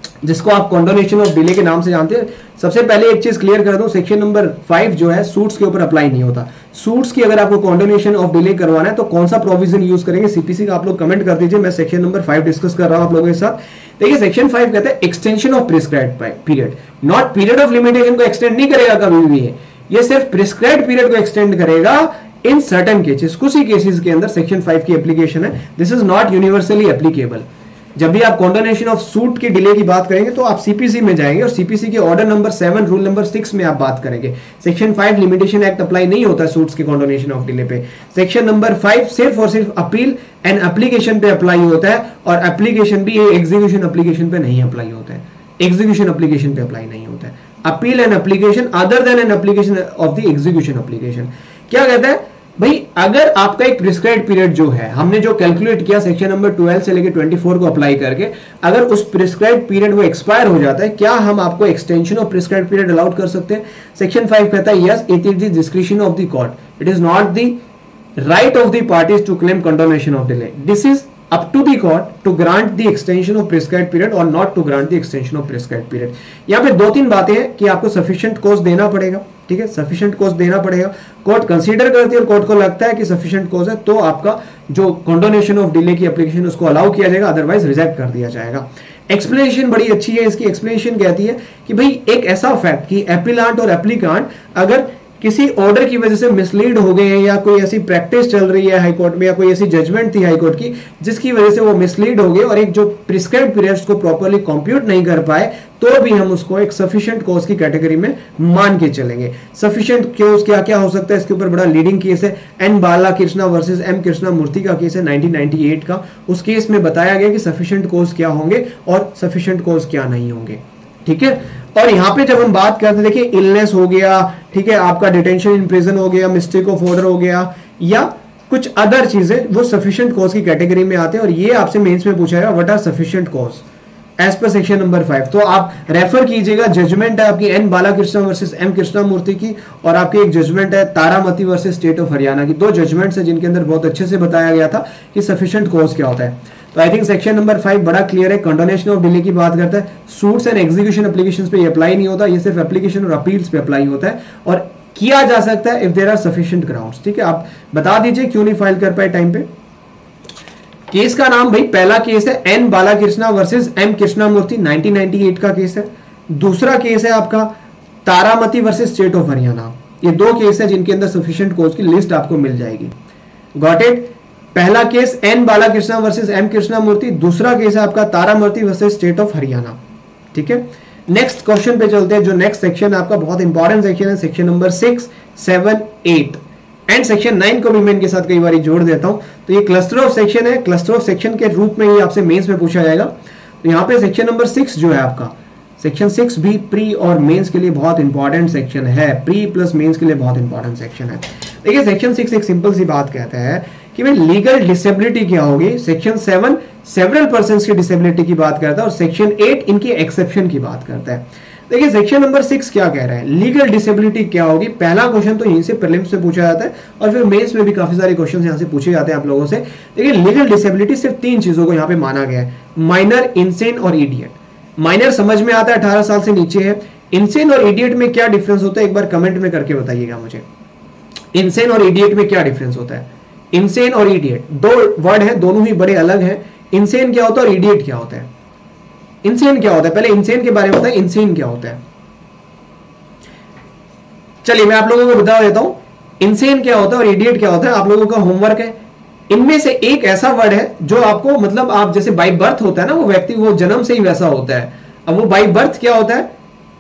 जिसको आप कॉन्डोनेशन ऑफ डिले के नाम से जानते हैं। सबसे पहले एक चीज क्लियर कर दूं, सेक्शन नंबर फाइव जो है सूट्स के ऊपर अप्लाई नहीं होता। सूट्स की अगर आपको कॉन्डोनेशन ऑफ डिले करवाना है तो कौन सा प्रोविजन यूज करेंगे सीपीसी का आप लोग कमेंट कर दीजिए। मैं सेक्शन नंबर फाइव डिस्कस कर रहा हूं आप लोगों के साथ। देखिए सेक्शन फाइव कहता है extension of prescribed period, not period of limitation को एक्सटेंड नहीं करेगा कभी भी, है ये सिर्फ प्रिस्क्राइब्ड पीरियड को एक्सटेंड करेगा इन सर्टेन केसेस, कुछ ही केसेस के अंदर सेक्शन फाइव की एप्लीकेशन है। This is not universally applicable. जब भी आप कॉन्डोनेशन ऑफ सूट की डिले की बात करेंगे तो आप सीपीसी में जाएंगे और सीपीसी के order number seven rule number six में आप बात करेंगे। Section five limitation act apply नहीं होता है सूट्स के कॉन्डोनेशन ऑफ डिले पे। सेक्शन नंबर फाइव सिर्फ और सिर्फ अपील एंड एप्लीकेशन पे अप्लाई होता है, और एप्लीकेशन भी एग्जीक्यूशन एप्लीकेशन पे नहीं अप्लाई होता है। एग्जीक्यूशन एप्लीकेशन पे अप्लाई नहीं होता है। Appeal and application other than an application of the execution application. क्या कहता है भाई, अगर आपका एक प्रिस्क्राइब्ड पीरियड जो है हमने जो कैलकुलेट किया सेक्शन नंबर ट्वेल्व से लेकर ट्वेंटी फोर को अप्लाई करके, अगर उस प्रिस्क्राइब्ड पीरियड वो एक्सपायर हो जाता है, क्या हम आपको extension of prescribed period allowed कर सकते हैं? सेक्शन फाइव कहता है yes, it is the description of the court, it is not the right of the parties to claim condonation of delay. This is up to the court to grant the extension of prescribed period or not to grant the extension of prescribed period। यहाँ पे दो तीन बातें हैं कि आपको sufficient cause देना पड़ेगा, ठीक है, sufficient cause देना पड़ेगा। कोर्ट कंसीडर करती है और कोर्ट को लगता है कि sufficient cause है तो आपका जो condonation of delay की एप्लीकेशन उसको अलाउ किया जाएगा, अदरवाइज रिजेक्ट कर दिया जाएगा। एक्सप्लेनेशन बड़ी अच्छी है इसकी। एक्सप्लेनेशन कहती है कि भाई एक ऐसा फैक्ट कि एप्लीकांट और एप्लीकांट अगर किसी ऑर्डर की वजह से मिसलीड हो गए हैं या कोई ऐसी प्रैक्टिस चल रही है हाईकोर्ट में या कोई ऐसी जजमेंट थी हाईकोर्ट की जिसकी वजह से वो मिसलीड हो गए और एक जो प्रिस्क्राइब्ड पीरियड्स को प्रॉपर्ली कंप्यूट नहीं कर पाए, तो भी हम उसको एक सफिशिएंट कॉज की कैटेगरी में मान के चलेंगे। सफिशिएंट कॉज क्या क्या हो सकता है, इसके ऊपर बड़ा लीडिंग केस है N Bala Krishna versus M Krishna Murthy का केस है नाइनटीन नाइंटी एट का। उस केस में बताया गया कि सफिशिएंट कॉज क्या होंगे और सफिशिएंट कॉज क्या नहीं होंगे, ठीक है। और यहां पे जब हम बात करते हैं, देखिए इलनेस हो गया, ठीक है, आपका डिटेंशन इन प्रिजन हो गया, मिस्टेक ऑफ ऑर्डर हो गया या कुछ अदर चीजें, वो सफिशिएंट कॉज की कैटेगरी में आते हैं। और ये आपसे मेंस में पूछा जाएगा what are sufficient cause as per section number five. तो आप रेफर कीजिएगा, जजमेंट है आपकी N Balakrishna versus M Krishna Murthy की, और आपकी एक जजमेंट है Taramati versus state of Haryana की। दो जजमेंट्स है जिनके अंदर बहुत अच्छे से बताया गया था कि सफिशिएंट कॉज क्या होता है। तो I think section number five बड़ा क्लियर है। कंडोनेशन ऑफ डिले की बात करता है, सूट्स एंड एग्जीक्यूशन एप्लीकेशंस पे ये अप्लाई नहीं होता, ये सिर्फ एप्लीकेशन और अपील्स पे अप्लाई होता है और किया जा सकता है if there are sufficient grounds, ठीक है। आप बता दीजिए क्यों नहीं फाइल कर पाए टाइम पे। केस का नाम भाई, पहला केस है N Balakrishna versus M Krishna Murthy nineteen ninety eight का केस है। दूसरा केस है आपका Taramati versus state of Haryana. ये दो केस है जिनके अंदर सफिशिएंट कॉज की लिस्ट आपको मिल जाएगी। Got it. पहला case N Balakrishna versus M Krishna Murthy, दूसरा केस है आपका Taramati versus state of Haryana, ठीक है। नेक्स्ट क्वेश्चन पे चलते हैं। जो नेक्स्ट सेक्शन आपका बहुत इंपॉर्टेंट सेक्शन है, section number six seven eight and section nine को भी मैं इनके साथ कई बार जोड़ देता हूं। तो ये क्लस्टर ऑफ सेक्शन है, क्लस्टर ऑफ सेक्शन के रूप में ही आपसे मेंस में पूछा जाएगा। तो यहाँ पे सेक्शन नंबर सिक्स जो है आपका, सेक्शन सिक्स भी प्री और मेंस के लिए बहुत इंपॉर्टेंट सेक्शन है। प्री प्लस मेंस के लिए बहुत इंपॉर्टेंट सेक्शन है। देखिए सेक्शन सिक्स एक सिंपल सी बात कहता है कि भाई लीगल डिसेबिलिटी क्या होगी। सेक्शन सेवन सेवरल पर्संस की डिसेबिलिटी की बात करता है और सेक्शन एट इनकी एक्सेप्शन की बात करता है। देखिए सेक्शन नंबर सिक्स क्या कह रहा है, लीगल डिसेबिलिटी क्या होगी। पहला क्वेश्चन तो यहीं से प्रीलिम्स में पूछा जाता है और फिर मेंस में भी काफी सारे क्वेश्चन यहां से पूछे जाते हैं आप लोगों से। देखिए लीगल डिसेबिलिटी सिर्फ तीन चीजों को यहाँ पे माना गया है, माइनर, इंसेन और इडियट। माइनर समझ में आता है, अठारह साल से नीचे है। इंसेन और इडियट में क्या डिफरेंस होता है, एक बार कमेंट में करके बताइएगा मुझे। इंसेन और इडियट में क्या डिफरेंस होता है। इंसेन और इडियट दो वर्ड हैं, दोनों ही बड़े अलग हैं। इंसेन क्या होता है और इडियट क्या होता है। इंसेन क्या होता है, पहले इंसेन के बारे में बताएं, इंसेन क्या होता है। चलिए मैं आप लोगों को बता देता हूं इंसेन क्या होता है और इडियट क्या होता है। आप लोगों का होमवर्क है, इनमें से एक ऐसा वर्ड है जो आपको, मतलब आप जैसे बाई बर्थ होता है ना, वो व्यक्ति वो जन्म से ही वैसा होता है। अब वो बाई बर्थ क्या होता है,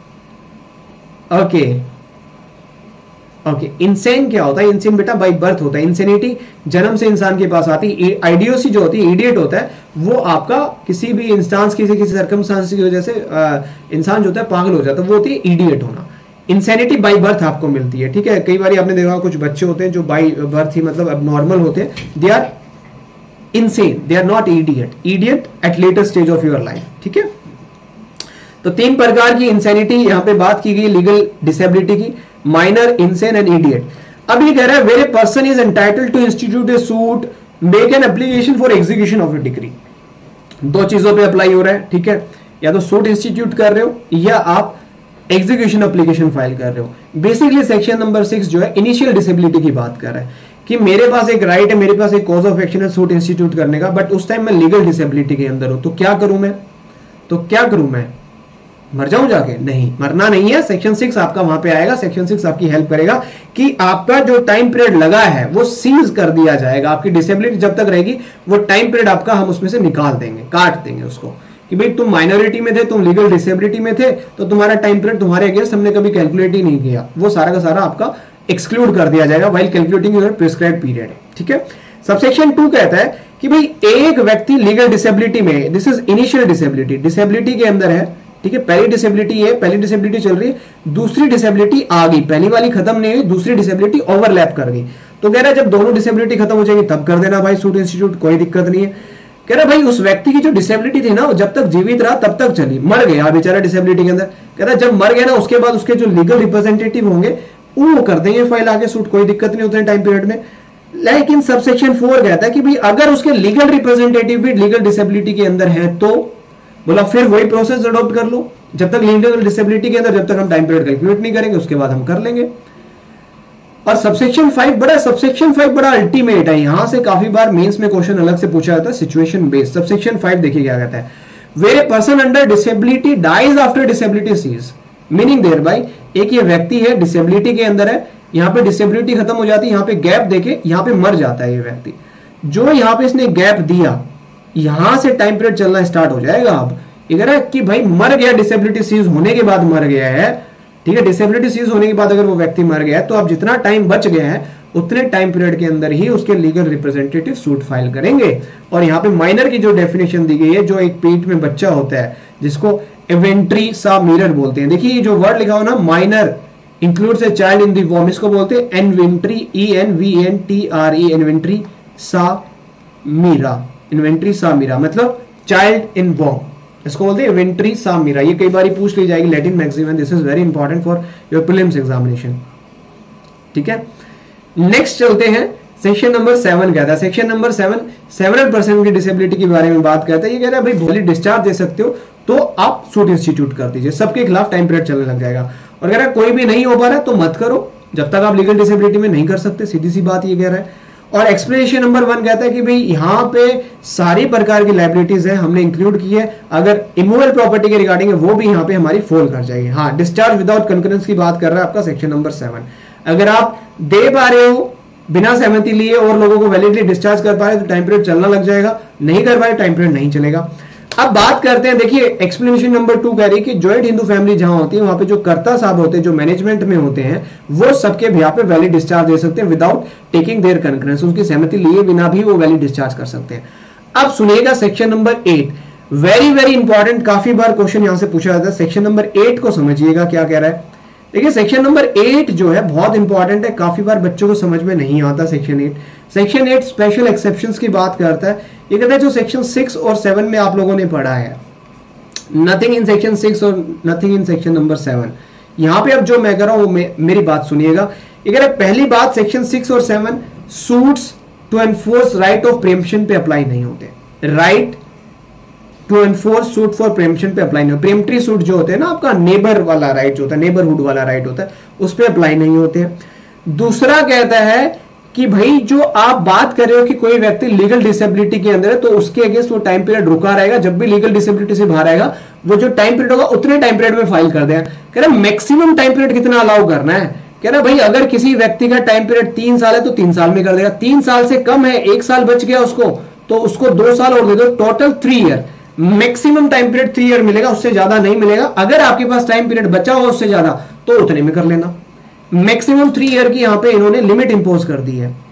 ओके ओके इंसेन क्या होता है। इंसेन बेटा बाई बर्थ होता है, इंसेनिटी जन्म से इंसान के पास आती है। आइडियोसी जो होती है, इडियट होता है, वो आपका किसी भी इंस्टांस किसी किसी सर्कमस्टांस की वजह से इंसान जो होता है पागल हो जाता है, वो होती है इडियट होना। इंसेनिटी बाई बर्थ आपको मिलती है, ठीक है। कई बार आपने देखा कुछ बच्चे होते हैं जो बाई बर्थ ही मतलब एबनॉर्मल होते हैं, they are insane, they are not idiot. Idiot at later stage of your life, ठीक है। तो तीन प्रकार की इंसेनिटी यहां पे बात की गई लीगल डिसेबिलिटी की, माइनर, इंसेन एंड इडियट। अब ये कह रहा है where a person is entitled to institute a suit, make an application for execution of a decree. दो चीजों पे अप्लाई हो रहा है, ठीक है। या तो सूट इंस्टीट्यूट कर रहे हो या आप एग्जीक्यूशन एप्लीकेशन फाइल कर रहे हो। बेसिकली सेक्शन नंबर सिक्स जो है इनिशियल डिसेबिलिटी की बात कर रहा है कि मेरे पास एक राइट है, मेरे पास एक कॉज ऑफ एक्शन है सूट इंस्टीट्यूट करने का, बट उस टाइम मैं लीगल डिसेबिलिटी के अंदर हूं, तो क्या करूं मैं तो क्या करूं मैं मर जाऊं जाके? नहीं, मरना नहीं है। सेक्शन सिक्स आपका वहां पे आएगा, सेक्शन सिक्स आपकी हेल्प करेगा कि आपका जो टाइम पीरियड लगा है वो सीज कर दिया जाएगा। आपकी डिसेबिलिटी जब तक रहेगी वो टाइम पीरियड आपका हम उसमें से निकाल देंगे, काट देंगे उसको कि भाई तुम माइनॉरिटी में थे, तुम लीगल डिसेबिलिटी में थे, तो तुम्हारा टाइम पीरियड तुम्हारे अगेंस्ट हमने कभी कैलकुलेट ही नहीं किया, वो सारा का सारा आपका एक्सक्लूड कर दिया जाएगा while calculating your prescribed period. ठीक है। सबसेक्शन टू कहता है कि भाई एक व्यक्ति लीगल डिसेबिलिटी में, this is initial disability, disability के अंदर है, ठीक है, पहली डिसेबिलिटी है, पहली डिसेबिलिटी चल रही है, दूसरी डिसेबिलिटी आ गई, पहली वाली खत्म नहीं हुई, दूसरी डिसेबिलिटी ओवरलैप कर गई, तो कह रहा है जब दोनों डिसेबिलिटी खत्म हो जाएगी तब कर देना भाई सूट इंस्टीट्यूट, कोई दिक्कत नहीं है। कह रहा भाई उस व्यक्ति की जो डिसेबिलिटी थी ना जब तक जीवित रहा तब तक चली, मर गया बेचारा डिसेबिलिटी के अंदर, कह रहा जब मर गया ना उसके बाद उसके जो लीगल रिप्रेजेंटेटिव होंगे वो कर देंगे फाइल आगे सूट, कोई दिक्कत नहीं उतने टाइम पीरियड में। लेकिन सबसेक्शन फोर कहता है कि भाई अगर उसके लीगल रिप्रेजेंटेटिव भी लीगल डिसेबिलिटी के अंदर है तो बोला फिर वही प्रोसेस अडॉप्ट कर लो, जब तक लीगल डिसेबिलिटी के अंदर, जब तक हम टाइम पीरियड कैलकुलेट नहीं करेंगे उसके बाद हम कर लेंगे। और सबसेक्शन फाइव बड़ा सबसेक्शन फाइव बड़ा अल्टीमेट है, यहां से काफी बार मेंस में क्वेश्चन अलग से पूछा जाता है सिचुएशन बेस्ड। सबसेक्शन फाइव देखिए क्या कहता है, where a person under disability dies after disability ceases, meaning thereby एक ये व्यक्ति है डिसेबिलिटी के अंदर है, यहां पे डिसेबिलिटी खत्म हो जाती है, यहां पे गैप देके यहां पे मर जाता है ये व्यक्ति, जो यहां पे इसने गैप दिया यहां से टाइम पीरियड चलना स्टार्ट हो जाएगा। अब इधर है कि भाई मर गया, डिसेबिलिटी सीज होने के बाद मर गया है, ठीक है, डिसेबिलिटी सीज होने के बाद अगर वो व्यक्ति मर गया है तो अब जितना टाइम बच गया है उतने टाइम पीरियड के अंदर ही उसके लीगल रिप्रेजेंटेटिव सूट फाइल करेंगे। और यहाँ पे माइनर की जो डेफिनेशन दी गई है, जो एक पेट में बच्चा होता है जिसको इन्वेंट्री सा मिरर बोलते हैं, देखिए ये जो वर्ड लिखा हो ना minor includes a child in the वॉर्म, इसको बोलते हैं इन्वेंट्री, E N V N T R E, इन्वेंट्री सा मीरा, इन्वेंट्री सा मीरा मतलब चाइल्ड इन वॉर्म, इसको बोलते हैं इन्वेंट्री सा मीरा। ये कई बार पूछ ली जाएगी Latin maxim, and this is very important for your prelims examination. ठीक है, नेक्स्ट चलते हैं सेक्शन नंबर सेवन कहता है, section number seven several person की डिसेबिलिटी के बारे में बात करता है। ये कह रहा है भाई वैलिड डिस्चार्ज दे सकते हो तो आप सूट इंस्टीट्यूट कर दीजिए, सबके खिलाफ टाइम पीरियड चलने लग जाएगा। और कह रहा है कोई भी नहीं हो पा रहा है तो मत करो जब तक आप लीगल डिसेबिलिटी में नहीं कर सकते, सीधी सी बात ये कह रहा है। और एक्सप्लेनेशन नंबर वन कहता है कि भाई यहाँ पे सारी प्रकार की लाइबिलिटीज है हमने इंक्लूड की है, अगर इमूवेबल प्रॉपर्टी के रिगार्डिंग है वो भी यहाँ पे हमारी फॉल कर जाएगी। हाँ, डिस्चार्ज विदाउट कंकरेंस की बात कर रहा है आपका सेक्शन नंबर सेवन, अगर आप दे पा रहे हो बिना सहमति लिए और लोगों को वैलिडली डिस्चार्ज कर पा रहे तो टाइम पीरियड चलना लग जाएगा, नहीं कर पाए टाइम पीरियड नहीं चलेगा। अब बात करते हैं, देखिए एक्सप्लेनेशन नंबर टू कह रही है कि जॉइंट हिंदू फैमिली जहां होती है वहां पे जो कर्ता साहब होते हैं, जो मैनेजमेंट में होते हैं, वो सबके यहाँ पे वैलिड डिस्चार्ज दे सकते हैं विदाउट टेकिंग देयर कंकरेंस, उसकी सहमति लिए बिना भी वो वैलिड डिस्चार्ज कर सकते हैं। अब सुनिएगा section number eight, very very important, काफी बार क्वेश्चन यहां से पूछा जाता है। सेक्शन नंबर एट को समझिएगा क्या कह रहा है। देखिए सेक्शन नंबर एट जो है बहुत इंपॉर्टेंट है, काफी बार बच्चों को समझ में नहीं आता section eight. Section eight special exceptions की बात करता है। ये कहता है जो सेक्शन सिक्स और सेवन में आप लोगों ने पढ़ा है, नथिंग इन सेक्शन सिक्स और nothing in section number seven, यहां पे अब जो मैं कर रहा हूं वो मेरी बात सुनिएगा। ये कह रहा है पहली बात, सेक्शन सिक्स और seven suits to enforce right of preemption पे अप्लाई नहीं होते, right to enforce suit for preemption पे अप्लाई नहीं होते। प्रीएम्पटरी सूट जो होते हैं ना आपका नेबर वाला राइट जो होता है, नेबरहुड वाला राइट होता है, उस पे अप्लाई नहीं होते। दूसरा कहता है कि भाई जो आप बात कर रहे हो कि कोई व्यक्ति लीगल डिसेबिलिटी के अंदर है तो उसके अगेंस्ट वो टाइम पीरियड रुका रहेगा, जब भी लीगल डिसेबिलिटी से बाहर आएगा वो जो टाइम पीरियड होगा उतने टाइम पीरियड में फाइल कर देगा। कह रहा मैक्सिमम टाइम पीरियड कितना अलाउ करना है, कह रहा भाई अगर किसी व्यक्ति का टाइम पीरियड तीन साल है तो तीन साल में कर देगा, तीन साल से कम है, एक साल बच गया उसको तो उसको दो साल और दे दो, total three year, maximum time period three year मिलेगा, उससे ज्यादा नहीं मिलेगा। अगर आपके पास टाइम पीरियड बचा हुआ उससे ज्यादा तो उतने में कर लेना। मैक्सिमम थ्री ईयर की यहां पे इन्होंने लिमिट इंपोज कर दी है,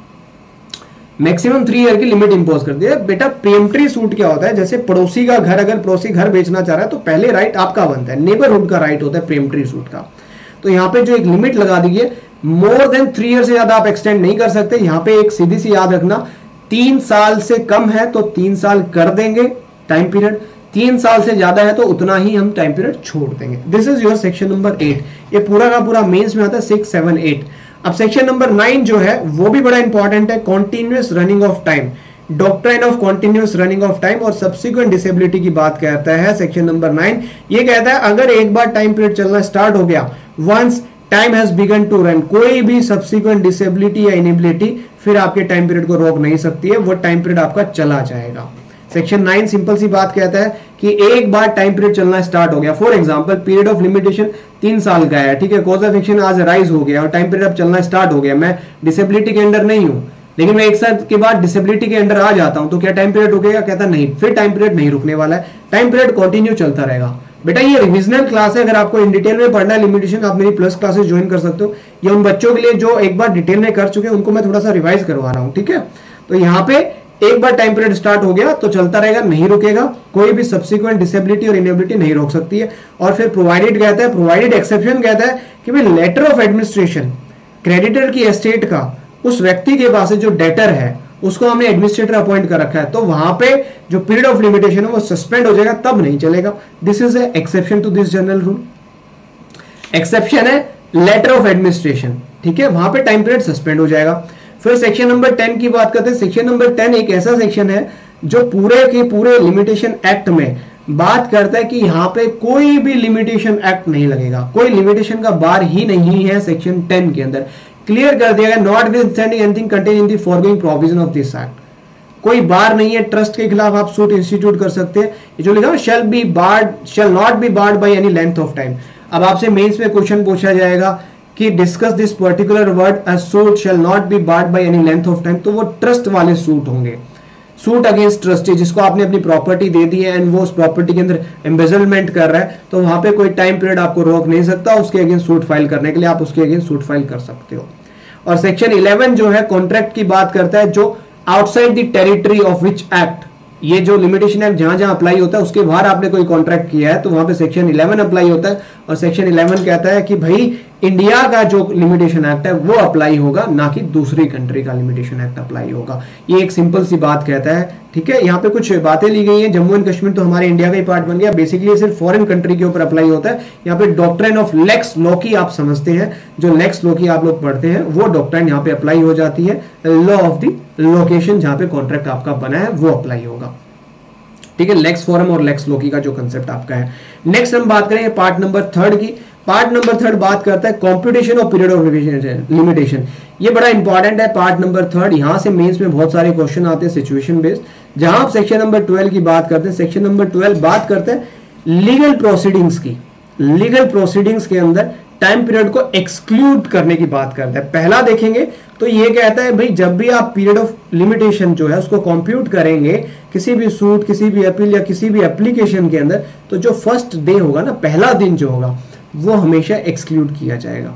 मैक्सिमम थ्री ईयर की लिमिट इंपोज कर दी है। बेटा प्रीएम्पटरी सूट क्या होता है, जैसे पड़ोसी का घर, अगर पड़ोसी घर बेचना चाह रहा है तो पहले राइट आपका बनता है, नेबरहुड का राइट होता है प्रीएम्पटरी सूट का। तो यहाँ पे जो एक लिमिट लगा दी है, मोर देन थ्री ईयर से ज्यादा आप एक्सटेंड नहीं कर सकते। यहाँ पे एक सीधी सी याद रखना, तीन साल से कम है तो तीन साल कर देंगे टाइम पीरियड, तीन साल से ज्यादा है तो उतना ही हम टाइम पीरियड छोड़ देंगे। This is your section number eight, ये पूरा का पूरा मेंस में आता है सिक्स सेवन एट। अब सेक्शन नंबर नाइन जो है वो भी बड़ा इंपॉर्टेंट है, continuous running of time. Doctrine of continuous running of time और सब्सिक्वेंट डिसेबिलिटी की बात करता है सेक्शन नंबर नाइन। ये कहता है अगर एक बार टाइम पीरियड चलना स्टार्ट हो गया, once time has begun to run, कोई भी सब्सिक्वेंट डिसेबिलिटी या इनेबिलिटी फिर आपके टाइम पीरियड को रोक नहीं सकती है, वो टाइम पीरियड आपका चला जाएगा। सेक्शन नाइन सिंपल सी बात कहता है कि एक बार टाइम पीरियड चलना स्टार्ट हो गया, for example period of limitation तीन साल का है, ठीक है, कॉज ऑफ एक्शन आज राइज हो गया और टाइम पीरियड अब चलना स्टार्ट हो गया, मैं डिसेबिलिटी के अंडर नहीं हूं, लेकिन मैं एक साल के बाद डिसेबिलिटी के अंडर आ जाता हूं, तो क्या टाइम पीरियड रुकेगा? कहता नहीं, फिर टाइम पीरियड नहीं रुकने वाला है, टाइम पीरियड कंटिन्यू चलता रहेगा। बेटा ये रिविजनल क्लास है, अगर आपको इन डिटेल में पढ़ना है लिमिटेशन, आप मेरी प्लस क्लासेस ज्वाइन कर सकते हो, या उन बच्चों के लिए जो एक बार डिटेल में कर चुके हैं उनको मैं थोड़ा सा रिवाइज करवा रहा हूं, ठीक है। तो यहाँ पे एक बार टाइम पीरियड स्टार्ट हो गया तो चलता रहेगा, नहीं रुकेगा, कोई भी सब्सिक्वेंट डिसेबिलिटी और इनेबिलिटी नहीं रोक सकती है। और फिर प्रोवाइडेड कहता है, प्रोवाइडेड एक्सेप्शन कहता है कि भाई लेटर ऑफ एडमिनिस्ट्रेशन, क्रेडिटर की एस्टेट का उस व्यक्ति के पास जो डेटर है उसको हमने एडमिनिस्ट्रेटर अपॉइंट कर रखा है, तो वहां पे जो पीरियड ऑफ लिमिटेशन है वो सस्पेंड हो जाएगा, तब नहीं चलेगा। This is a exception to this general rule. Exception है लेटर ऑफ एडमिनिस्ट्रेशन, ठीक है, वहां पे टाइम पीरियड सस्पेंड हो जाएगा। फिर सेक्शन नंबर टेन की बात करते हैं। सेक्शन नंबर टेन एक ऐसा सेक्शन है जो पूरे के पूरे लिमिटेशन एक्ट में बात करता है कि यहां पे कोई भी लिमिटेशन एक्ट नहीं लगेगा, कोई लिमिटेशन का बार ही नहीं है। सेक्शन टेन के अंदर क्लियर कर दिया गया, notwithstanding anything contain in the foregoing provision of this act, कोई बार नहीं है। ट्रस्ट के खिलाफ आप सूट इंस्टीट्यूट कर सकते हैं, ये जो लिखा shall be barred shall not be barred by any length of time. अब आपसे मेंस में क्वेश्चन पूछा जाएगा कि discuss this particular word, a suit shall not be barred by any length of time, तो वो ट्रस्ट वाले सूट होंगे, सूट अगेंस्ट ट्रस्टी, जिसको आपने अपनी प्रॉपर्टी दे दी है एंड वो उस प्रॉपर्टी के अंदर एम्बेजलमेंट कर रहा है, तो वहां पे कोई टाइम पीरियड आपको रोक नहीं सकता, उसके अगेंस्ट सूट फाइल करने के लिए आप उसके अगेंस्ट सूट फाइल कर सकते हो। और सेक्शन इलेवन जो है कॉन्ट्रैक्ट की बात करता है, जो outside the territory of which act, ये जो लिमिटेशन एक्ट जहां जहां अप्लाई होता है उसके बाहर आपने कोई कॉन्ट्रैक्ट किया है तो वहां पे सेक्शन इलेवन अप्लाई होता है। और सेक्शन इलेवन कहता है कि भाई इंडिया का जो लिमिटेशन एक्ट है वो अप्लाई होगा, ना कि दूसरी कंट्री का लिमिटेशन एक्ट अप्लाई होगा। ये एक सिंपल सी बात कहता है, ठीक है। यहाँ पे कुछ बातें ली गई हैं, जम्मू एंड कश्मीर तो हमारे इंडिया का ही पार्ट बन गया, बेसिकली सिर्फ फॉरेन कंट्री के ऊपर अप्लाई होता है। यहाँ पे डॉक्ट्राइन ऑफ लेक्स लॉकी आप समझते हैं, जो लेक्स लॉकी आप लोग पढ़ते हैं वो डॉक्ट्राइन यहाँ पे अप्लाई हो जाती है। लॉ ऑफ द लोकेशन जहां पे कॉन्ट्रैक्ट आपका बना है वो अप्लाई होगा, ठीक है। लेक्स फॉरम और लेक्स लॉकी का जो कंसेप्ट आपका है। नेक्स्ट हम बात करेंगे पार्ट नंबर थर्ड की। पार्ट नंबर थर्ड बात करता है computation of period of limitation. ये बड़ा इंपॉर्टेंट है पार्ट नंबर थर्ड, यहां से मेंस में बहुत सारे क्वेश्चन आते हैं सिचुएशन बेस्ड। जहां आप सेक्शन नंबर ट्वेल्व की बात करते हैं, सेक्शन नंबर ट्वेल्व बात करते हैं लीगल प्रोसीडिंग्स की। लीगल प्रोसीडिंग्स के अंदर टाइम पीरियड को एक्सक्लूड करने की बात करता है। पहला देखेंगे तो ये कहता है भाई जब भी आप पीरियड ऑफ लिमिटेशन जो है उसको कंप्यूट करेंगे किसी भी सूट, किसी भी अपील या किसी भी एप्लीकेशन के अंदर, तो जो फर्स्ट डे होगा ना, पहला दिन जो होगा वो हमेशा एक्सक्लूड किया जाएगा।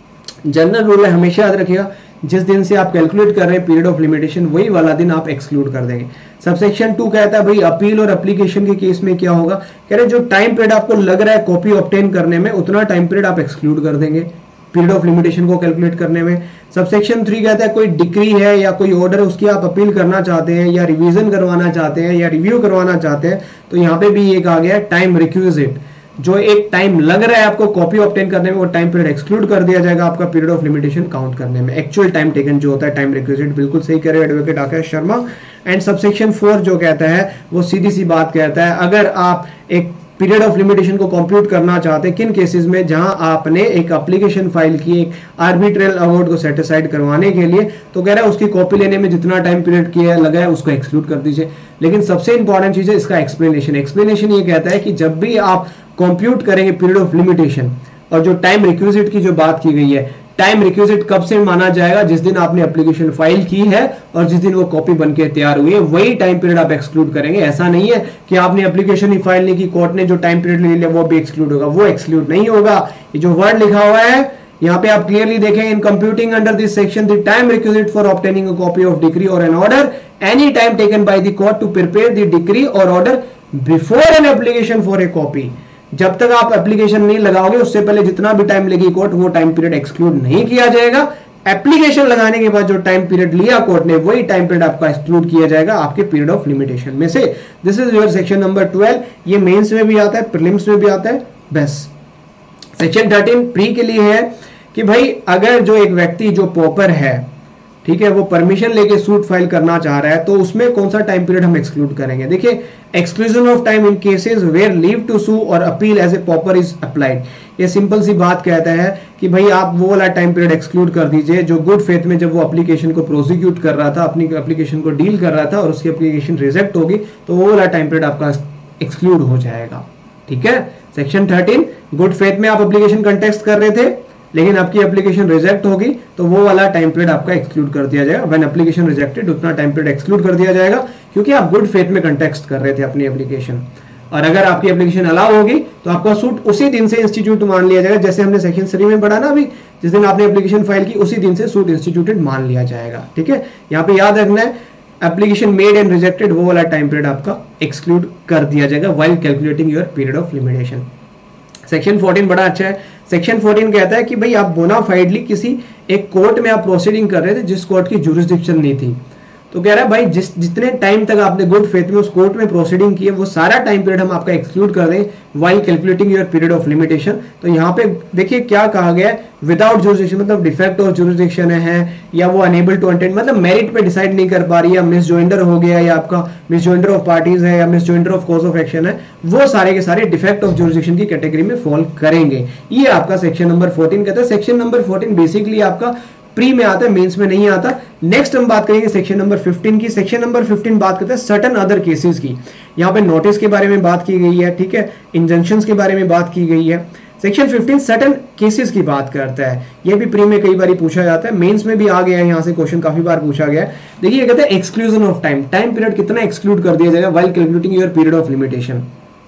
जनरल रूल है, हमेशा याद रखिएगा, जिस दिन से आप कैलकुलेट कर रहे हैं पीरियड ऑफ लिमिटेशन वही वाला दिन आप एक्सक्लूड कर देंगे। सबसेक्शन टू कहता है भाई अपील और एप्लीकेशन के केस में क्या होगा, कह रहे जो टाइम पीरियड आपको लग रहा है कॉपी ऑब्टेन करने में उतना टाइम पीरियड आप एक्सक्लूड कर देंगे पीरियड ऑफ लिमिटेशन को कैलकुलेट करने में। सबसेक्शन थ्री कहता है कोई डिक्री है या कोई ऑर्डर उसकी आप अपील करना चाहते हैं या रिवीजन करवाना चाहते हैं या रिव्यू करवाना चाहते हैं, तो यहाँ पे भी एक आ गया टाइम रिक्विजिट, जो एक टाइम लग रहा है आपको कॉपी ऑब्टेन करने में वो टाइम पीरियड एक्सक्लूड कर दिया जाएगा आपका पीरियड ऑफ लिमिटेशन काउंट करने में। एक्चुअल टाइम टेकन जो होता है टाइम रिक्विजिट, बिल्कुल सही कह रहे हो advocate Akash Sharma. And subsection four जो कहता है वो सीधी सी बात कहता है अगर आप एक पीरियड ऑफ लिमिटेशन को कंप्यूट करना चाहते हैं किन केसेस में, जहां आपने एक एप्लीकेशन फाइल की एक आर्बिट्रल अवार्ड को सेटिसाइड करवाने के लिए, तो कह रहा है उसकी कॉपी लेने में जितना टाइम पीरियड किया लगा है उसको एक्सक्लूड कर दीजिए। लेकिन सबसे इंपॉर्टेंट चीज है इसका एक्सप्लेनेशन। एक्सप्लेनेशन ये कहता है कि जब भी आप कंप्यूट करेंगे पीरियड ऑफ लिमिटेशन और जो टाइम रिक्विजिट की जो बात की गई है, टाइम रिक्विजिट कब से माना जाएगा, जिस दिन आपने एप्लीकेशन फाइल की है और जिस दिन वो कॉपी बनके तैयार हुई है वही टाइम पीरियड आप एक्सक्लूड करेंगे। ऐसा नहीं है कि आपने एप्लीकेशन ही फाइल नहीं की, कोर्ट ने जो टाइम पीरियड ले लिया वो भी एक्सक्लूड होगा, वो एक्सक्लूड नहीं होगा। ये जो वर्ड लिखा हुआ है यहाँ पे आप क्लियरली देखें, in computing under this section the time requisite for obtaining a copy of decree or an order any time taken by the court to prepare the decree or order before an application for a copy. जब तक आप एप्लीकेशन नहीं लगाओगे उससे पहले जितना भी टाइम लेगी कोर्ट वो टाइम पीरियड एक्सक्लूड नहीं किया जाएगा। एप्लीकेशन लगाने के बाद जो टाइम पीरियड लिया कोर्ट ने वही टाइम पीरियड आपका एक्सक्लूड किया जाएगा आपके पीरियड ऑफ लिमिटेशन में से। This is your section number twelve. ये मेंस में भी आता है, प्रीलिम्स में भी आता है। बस सेक्शन थर्टीन प्री के लिए है कि भाई अगर जो एक व्यक्ति जो पॉपर है, ठीक है, वो परमिशन लेके सूट फाइल करना चाह रहा है, तो उसमें कौन सा टाइम पीरियड हम एक्सक्लूड करेंगे? देखिए, exclusion of time in cases where leave to sue or appeal as a pauper is applied. ये सिंपल सी बात कहता है कि भाई आप वो वाला टाइम पीरियड एक्सक्लूड कर दीजिए जो गुड फेथ में जब वो एप्लीकेशन को प्रोसिक्यूट कर रहा था, अपनी एप्लीकेशन को डील कर रहा था और उसकी एप्लीकेशन रिजेक्ट होगी, तो वो वाला टाइम पीरियड आपका एक्सक्लूड हो जाएगा। ठीक है, सेक्शन थर्टीन, गुड फेथ में आप एप्लीकेशन कंटेस्ट कर रहे थे लेकिन आपकी एप्लीकेशन रिजेक्ट होगी, तो वो वाला टाइम पीरियड आपका एक्सक्लूड कर दिया जाएगा। व्हेन एप्लीकेशन रिजेक्टेड, उतना टाइम पीरियड एक्सक्लूड कर दिया जाएगा क्योंकि आप गुड फेथ में कंटेस्ट कर रहे थे अपनी एप्लीकेशन। और अगर आपकी एप्लीकेशन अलाउ होगी तो आपका सूट उसी दिन से इंस्टीट्यूट मान लिया जाएगा, जैसे हमने सेक्शन थ्री में पढ़ा ना अभी, जिस दिन आपने एप्लीकेशन फाइल की उसी दिन से सूट इंस्टीट्यूटेड मान लिया जाएगा। ठीक है, यहाँ पे याद रखना है, एप्लीकेशन मेड एंड रिजेक्टेड वो वाला टाइम पीरियड आपका एक्सक्लूड कर दिया जाएगा while calculating your period of limitation. Section fourteen बड़ा अच्छा है। सेक्शन फोर्टीन कहता है कि भाई आप बोनाफाइडली किसी एक कोर्ट में आप प्रोसीडिंग कर रहे थे जिस कोर्ट की जुरिस्डिक्शन नहीं थी, तो कह रहा है भाई जिस जितने टाइम तक आपने गुड फेथ में उस कोर्ट में प्रोसीडिंग की है वो सारा टाइम पीरियड हम आपका एक्सक्लूड कर दें while calculating your period of limitation. तो यहाँ पे देखिए क्या कहा गया है, विदाउट जुरिस्डिक्शन मतलब डिफेक्ट ऑफ जुरिस्डिक्शन है या वो अनेबल टू अटेंड मतलब मेरिट पे डिसाइड नहीं कर पा रही है, मिस जॉइंडर हो गया या आपका मिस जॉइंडर ऑफ पार्टीज है या misjoinder of cause of action है, वो सारे के सारे डिफेक्ट ऑफ जुरिस्डिक्शन की कैटेगरी में फॉल करेंगे। ये आपका सेक्शन नंबर फोर्टीन कहता है। सेक्शन नंबर फोर्टीन बेसिकली आपका प्री में आता है, मेंस में नहीं आता। नेक्स्ट हम बात करेंगे सेक्शन नंबर फिफ्टीन की। सेक्शन नंबर फिफ्टीन बात करते हैं सर्टेन अदर केसेस की। यहाँ पे नोटिस के बारे में बात की गई है, ठीक है, इंजंक्शंस के बारे में बात की गई है। सेक्शन फिफ्टीन सर्टेन केसेस की बात करता है, ये भी प्री में कई बार पूछा जाता है, मेंस में भी आ गया है, यहाँ से क्वेश्चन काफी बार पूछा गया है। देखिए कहते हैं exclusion of time, time period कितना एक्सक्लूड कर दिया जाएगा while calculating your period of limitation.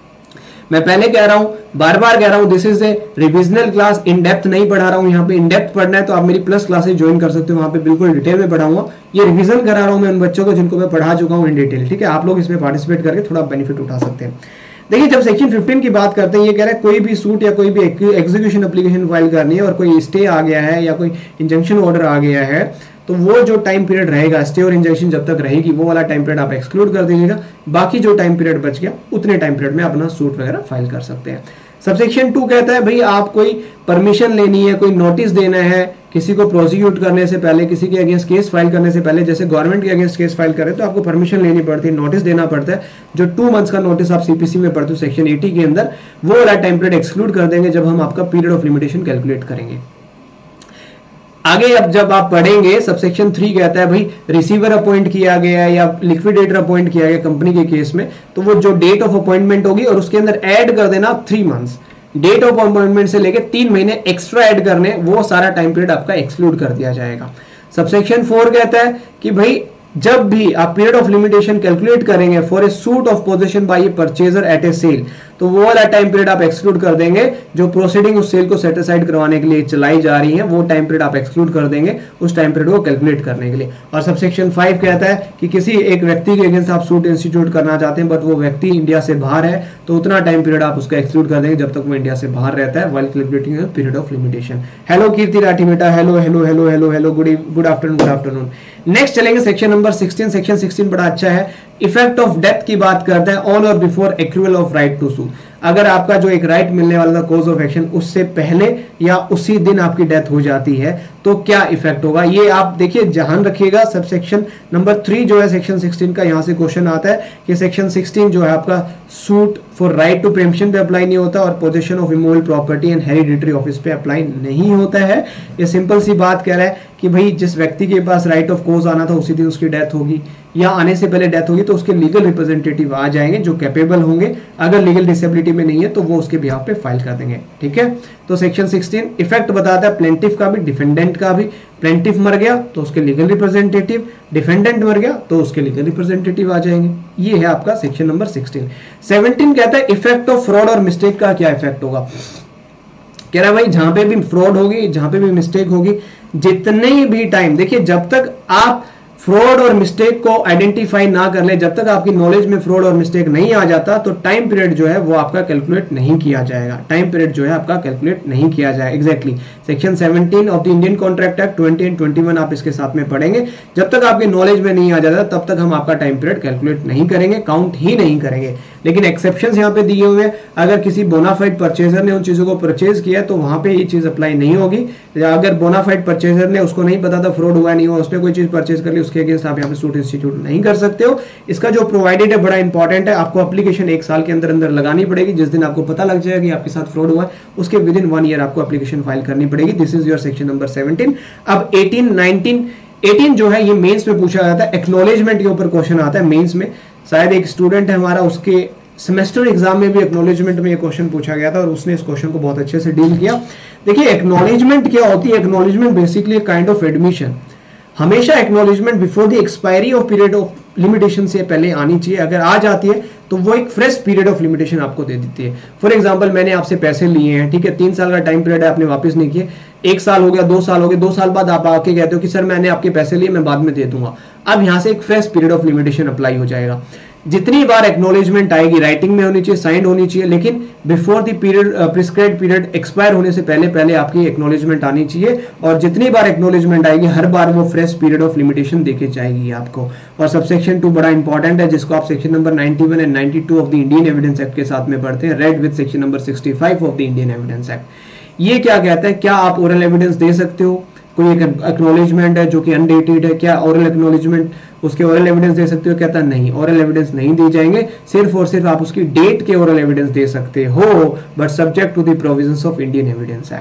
मैं पहले कह रहा हूं, बार बार कह रहा हूं, this is a revisional class, in depth नहीं पढ़ा रहा हूं। यहाँ पे इन डेप्थ पढ़ना है तो आप मेरी प्लस क्लासेस ज्वाइन कर सकते हो, वहां पे बिल्कुल डिटेल में पढ़ाऊंगा। ये रिवीजन करा रहा हूं मैं उन बच्चों को जिनको मैं पढ़ा चुका हूं इन डिटेल। ठीक है, आप लोग इसमें पार्टिसिपेट करके थोड़ा बेनिफिट उठा सकते हैं। देखिए जब सेक्शन फिफ्टीन की बात करते हैं, ये कह रहा है कोई भी सूट या कोई भी एग्जीक्यूशन एप्लीकेशन फाइल करनी है और कोई स्टे आ गया है या कोई इंजंक्शन ऑर्डर आ गया है, तो वो जो टाइम पीरियड रहेगा, स्टे और इंजंक्शन जब तक रहेगी वो वाला टाइम पीरियड आप एक्सक्लूड कर दीजिएगा। बाकी जो टाइम पीरियड बच गया उतने टाइम पीरियड में अपना सूट वगैरह फाइल कर सकते हैं। सबसेक्शन टू कहता है भाई आप कोई परमिशन लेनी है, कोई नोटिस देना है किसी को प्रोसिक्यूट करने से पहले, किसी के अगेंस्ट केस फाइल करने से पहले, जैसे गवर्नमेंट के अगेंस्ट केस फाइल करें तो आपको परमिशन लेनी पड़ती है, नोटिस देना पड़ता है। जो टू मंथ्स का नोटिस आप सीपीसी में पढ़ते हो सेक्शन एटी के अंदर, वो वाला टाइम पीरियड एक्सक्लूड कर देंगे जब हम आपका पीरियड ऑफ लिमिटेशन कैलकुलेट करेंगे। आगे अब जब आप पढ़ेंगे सबसेक्शन थ्री कहता है भाई रिसीवर अपॉइंट किया गया या लिक्विडेटर अपॉइंट किया गया कंपनी के केस में, तो वो जो डेट ऑफ अपॉइंटमेंट होगी और उसके अंदर ऐड कर देना three months, date of appointment से लेके तीन महीने एक्स्ट्रा ऐड करने, वो सारा टाइम पीरियड आपका एक्सक्लूड कर दिया जाएगा। सबसेक्शन फोर कहता है कि भाई जब भी आप पीरियड ऑफ लिमिटेशन कैलकुलेट करेंगे for a suit of possession by a purchaser at a sale, तो वो वाला टाइम पीरियड आप एक्सक्लूड कर देंगे जो प्रोसीडिंग उस सेल को सेटिस्फाइड करवाने के लिए चलाई जा रही है, वो टाइम पीरियड आप एक्सक्लूड कर देंगे उस टाइम पीरियड को कैलकुलेट करने के लिए। और सबसेक्शन फाइव कहता है कि किसी एक व्यक्ति के अगेंस्ट आप सूट इंस्टीट्यूट करना चाहते हैं बट वो व्यक्ति इंडिया से बाहर है, तो उतना टाइम पीरियड आप उसका एक्सक्लूड कर देंगे जब तक वो इंडिया से बाहर रहता है while calculating period of limitation. Hello Kirti Rathi बेटा, hello hello hello hello hello good good afternoon good afternoon. Next चलेंगे section number sixteen. Section sixteen बड़ा अच्छा है, इफेक्ट ऑफ डेथ की बात करता है on or before accrual of right to sue. अगर आपका जो एक राइट मिलने वाला था कॉज ऑफ एक्शन उससे पहले या उसी दिन आपकी डेथ हो जाती है तो क्या इफेक्ट होगा, ये आप देखिए ध्यान रखिएगा। सबसेक्शन नंबर थ्री जो है सेक्शन सिक्सटीन का, यहां से क्वेश्चन आता है कि सेक्शन सिक्सटीन जो है आपका suit for right to preemption पे अप्लाई नहीं होता और possession of immovable property and hereditary office पे अप्लाई नहीं होता है। ये सिंपल सी बात कह रहा है कि भाई जिस व्यक्ति के पास राइट ऑफ कॉज आना था उसी दिन उसकी डेथ होगी या आने से पहले डेथ होगी तो उसके लीगल रिप्रेजेंटेटिव आ जाएंगे जो कैपेबल होंगे, अगर लीगल डिसेबिलिटी में नहीं है तो वो उसके बिहाफ पे फाइल कर देंगे। ठीक है, तो सेक्शन सिक्सटीन इफेक्ट बताता है प्लेंटिफ का भी डिफेंडेंट का भी। प्लेंटिफ मर गया तो उसके लीगल रिप्रेजेंटेटिव, डिफेंडेंट मर गया तो उसके लीगल रिप्रेजेंटेटिव आ जाएंगे। ये है आपका सेक्शन नंबर सिक्सटीन। सेवनटीन कहता है इफेक्ट ऑफ फ्रॉड और मिस्टेक का क्या इफेक्ट होगा। कह रहा है भाई जहां पे भी फ्रॉड होगी, जहां पे भी मिस्टेक होगी, जितने भी टाइम, देखिए जब तक आप फ्रॉड और मिस्टेक को आइडेंटिफाई ना कर ले, जब तक आपकी नॉलेज में फ्रॉड और मिस्टेक नहीं आ जाता तो टाइम पीरियड जो है वो आपका कैलकुलेट नहीं किया जाएगा, टाइम पीरियड जो है आपका कैलकुलेट नहीं किया जाएगा। Exactly section seventeen of the Indian contract act twenty and twenty one आप इसके साथ में पढ़ेंगे। जब तक आपकी नॉलेज में नहीं आ जाता तब तक हम आपका टाइम पीरियड कैलकुलेट नहीं करेंगे, काउंट ही नहीं करेंगे। लेकिन एक्सेप्शंस यहाँ पे दिए हुए हैं, अगर किसी बोनाफाइड परचेजर ने उन चीजों को परचेज किया तो वहां पे ये चीज अप्लाई नहीं होगी। अगर बोनाफाइड परचेजर ने, उसको नहीं पता था, फ्रॉड हुआ नहीं हुआ, उसने कोई चीज परचेज कर ली, उसके अगेंस्ट आप यहाँ पे सूट इंस्टीट्यूट नहीं कर सकते हो। इसका जो प्रोवाइडेड है बड़ा इंपॉर्टेंट है, आपको एप्लीकेशन एक साल के अंदर अंदर लगानी पड़ेगी। जिस दिन आपको पता लग जाएगा कि आपके साथ फ्रॉड हुआ है उसके विद इन वन ईयर आपको एप्लीकेशन फाइल करनी पड़ेगी। This is your section number seventeen. अब एटीन, नाइनटीन, एटीन जो है ये मेंस में पूछा जाता है, एक्नॉलेजमेंट के ऊपर क्वेश्चन आता है मेंस में। शायद एक स्टूडेंट है हमारा, उसके सेमेस्टर एग्जाम में भी एक्नॉलेजमेंट में ये क्वेश्चन पूछा गया था और उसने इस क्वेश्चन को बहुत अच्छे से डील किया। देखिए एक्नॉलेजमेंट क्या होती है? Acknowledgement basically kind of admission. हमेशा acknowledgement before the expiry of period of limitation से पहले आनी चाहिए। अगर आ जाती है तो वो एक फ्रेश पीरियड ऑफ लिमिटेशन आपको दे देती है। फॉर एग्जांपल मैंने आपसे पैसे लिए हैं, ठीक है, तीन साल का टाइम पीरियड है, आपने वापस नहीं किए, एक साल हो गया, दो साल हो गए, दो साल बाद आप आके कहते हो कि सर मैंने आपके पैसे लिए, मैं बाद में दे दूंगा। अब यहां से एक fresh period of limitation apply हो जाएगा। जितनी बार एक्नॉलेजमेंट आएगी राइटिंग में होनी चाहिए, साइंड होनी चाहिए, लेकिन before the period prescribed period expire होने से पहले पहले आपकी एक्नॉलेजमेंट आनी चाहिए। और जितनी बार एक्नॉलेजमेंट आएगी हर बार वो फ्रेश पीरियड ऑफ लिमिटेशन देके जाएगी आपको। और सबसेक्शन टू बड़ा इंपॉर्टेंट है, जिसको आप section number ninety one and ninety two of the Indian evidence act के साथ में पढ़ते हैं, read with section number sixty five of the Indian evidence act. ये क्या कहता है? क्या आप ओरल एविडेंस दे सकते हो? कोई एक एक्नॉलेजमेंट है जो कि अनडेटेड है, क्या ओरल एक्नॉलेजमेंट उसके ओरल एविडेंस दे सकते हो? कहता नहीं, ओरल एविडेंस नहीं दी जाएंगे, सिर्फ और सिर्फ आप उसकी डेट के ओरल एविडेंस दे सकते हो, but subject to the provisions of Indian evidence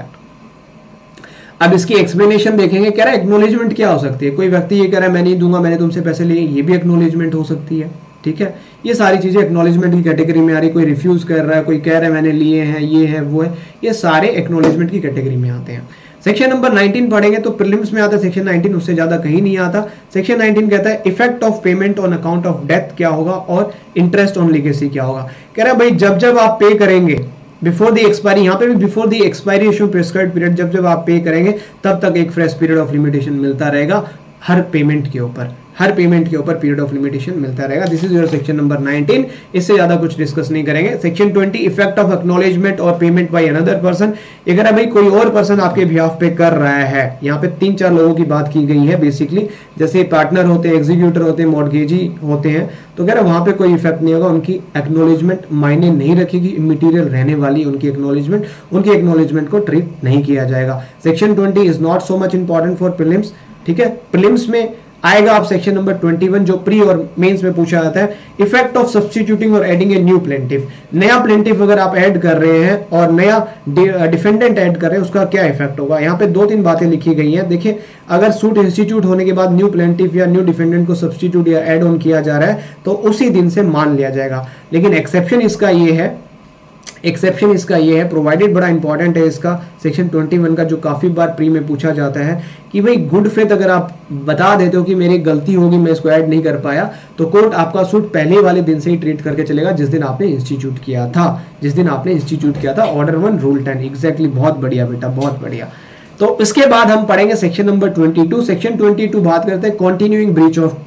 act. अब इसकी एक्सप्लेनेशन देखेंगे। कह रहा है एक्नॉलेजमेंट क्या हो सकती है? कोई व्यक्ति ये कह रहा है मैं नहीं दूंगा, मैंने तुमसे पैसे लिए, ये भी एक्नॉलेजमेंट हो सकती है, ठीक है। ये सारी चीजें एक्नॉलेजमेंट की कैटेगरी में आ रही। कोई रिफ्यूज कर रहा है, कोई कह रहा है मैंने लिए हैं, ये है वो है, ये सारे एक्नॉलेजमेंट की कैटेगरी में आते हैं। सेक्शन नंबर नाइनटीन पढ़ेंगे तो प्रीलिम्स में आता है सेक्शन नाइनटीन, उससे ज्यादा कहीं नहीं आता। सेक्शन नाइनटीन कहता है effect of payment on account of debt क्या होगा और इंटरेस्ट ऑन लीगेसी क्या होगा। कह रहा है भाई जब जब आप पे करेंगे बिफोर द एक्सपायरी, यहाँ पे भी before the expiration prescribed period, जब जब आप पे करेंगे तब तक एक फ्रेश पीरियड ऑफ लिमिटेशन मिलता रहेगा। हर पेमेंट के ऊपर हर पेमेंट के ऊपर पीरियड ऑफ लिमिटेशन मिलता रहेगा। This is your section number nineteen. इससे ज्यादा कुछ डिस्कस नहीं करेंगे। Section twenty effect of acknowledgement और पेमेंट बाय अनदर पर्सन। अगर भाई कोई और पर्सन आपके बिहाफ पे कर रहा है, यहाँ पे तीन चार लोगों की बात की गई है बेसिकली, जैसे पार्टनर होते हैं, एग्जीक्यूटर होते हैं, मॉर्गेजी होते हैं, तो कह रहा है वहां पे कोई इफेक्ट नहीं होगा। उनकी एक्नॉलेजमेंट मायने नहीं रखेगी, इमटीरियल रहने वाली उनकी एक्नॉलेजमेंट, उनकी एक्नॉलेजमेंट को ट्रीट नहीं किया जाएगा। Section twenty is not so much important for prelims, ठीक है। प्रीलिम्स में आएगा आप सेक्शन नंबर ट्वेंटी वन जो प्री और मेंस में पूछा जाता है, इफेक्ट ऑफ सब्स्टिट्यूटिंग और एडिंग ए न्यू प्लेंटिफ। नया प्लेंटिफ अगर आप ऐड कर रहे हैं और नया डिफेंडेंट ऐड कर रहे हैं, उसका क्या इफेक्ट होगा। यहाँ पे दो तीन बातें लिखी गई हैं। देखिए अगर सूट इंस्टीट्यूट होने के बाद न्यू प्लेंटिफ या न्यू डिफेंडेंट को सब्स्टिट्यूट या एड ऑन किया जा रहा है तो उसी दिन से मान लिया जाएगा। लेकिन एक्सेप्शन इसका ये है एक्सेप्शन इसका ये है, प्रोवाइडेड बड़ा इंपॉर्टेंट है इसका, सेक्शन ट्वेंटी वन का, जो काफी बार प्री में पूछा जाता है कि भाई गुड फेथ अगर आप बता देते हो कि मेरी गलती होगी, मैं इसको ऐड नहीं कर पाया, तो कोर्ट आपका सूट पहले वाले दिन से ही ट्रीट करके चलेगा जिस दिन आपने इंस्टीट्यूट किया था जिस दिन आपने इंस्टीट्यूट किया था। Order one rule ten, exactly, बहुत बढ़िया बेटा, बहुत बढ़िया। तो इसके बाद हम पढ़ेंगे section number twenty two. Section twenty two बात करते हैं कॉन्टिन्यूइंग ब्रीच ऑफ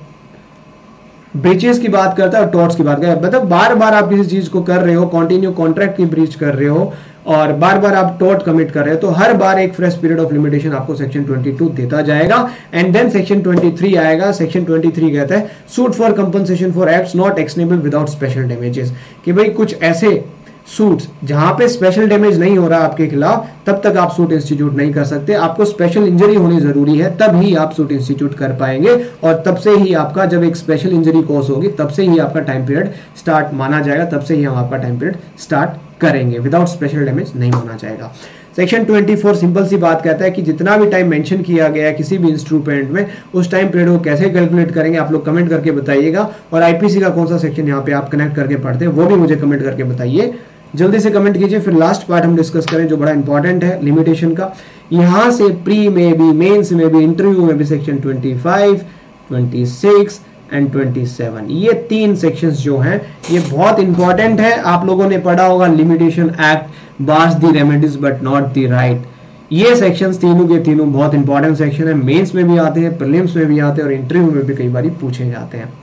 ब्रीचेस की बात करता है और टॉर्ट्स की बात करता है। मतलब बार बार आप किसी चीज को कर रहे हो, कंटिन्यू कॉन्ट्रैक्ट की ब्रीच कर रहे हो और बार बार आप टॉर्ट कमिट कर रहे हो, तो हर बार एक फ्रेश पीरियड ऑफ लिमिटेशन आपको सेक्शन ट्वेंटी टू देता जाएगा। And then section twenty three आएगा। सेक्शन ट्वेंटी थ्री कहता है suit for compensation for acts not actionable without special damages, कि भाई कुछ ऐसे सूट्स जहां पे स्पेशल डैमेज नहीं हो रहा आपके खिलाफ, तब तक आप सूट इंस्टीट्यूट नहीं कर सकते। आपको स्पेशल इंजरी होनी जरूरी है, तब ही आप सूट इंस्टीट्यूट कर पाएंगे और तब से ही आपका, जब एक स्पेशल इंजरी कॉज होगी तब से ही आपका टाइम पीरियड स्टार्ट माना जाएगा, तब से ही हम आपका टाइम पीरियड स्टार्ट करेंगे। विदाउट स्पेशल डैमेज नहीं माना जाएगा। सेक्शन ट्वेंटी फोर सिंपल सी बात कहता है कि जितना भी टाइम मेंशन किया गया है किसी भी इंस्ट्रूमेंट में, उस टाइम पीरियड को कैसे कैलकुलेट करेंगे आप लोग कमेंट करके बताइएगा। और आईपीसी का कौन सा सेक्शन यहाँ पे आप कनेक्ट करके पढ़ते हैं वो भी मुझे कमेंट करके बताइए, जल्दी से कमेंट कीजिए। फिर लास्ट पार्ट हम डिस्कस करें जो बड़ा इंपॉर्टेंट है लिमिटेशन का। यहां से प्री में भी, मेंस में भी, इंटरव्यू में भी section twenty five, twenty six and twenty seven, ये तीन सेक्शंस जो हैं ये बहुत इंपॉर्टेंट है। आप लोगों ने पढ़ा होगा limitation act bars the remedies but not the right. ये सेक्शंस तीनों के तीनों बहुत इंपॉर्टेंट सेक्शन है, मेंस में भी आते हैं, प्रीलिम्स में भी आते हैं और इंटरव्यू में भी कई बार पूछे जाते हैं।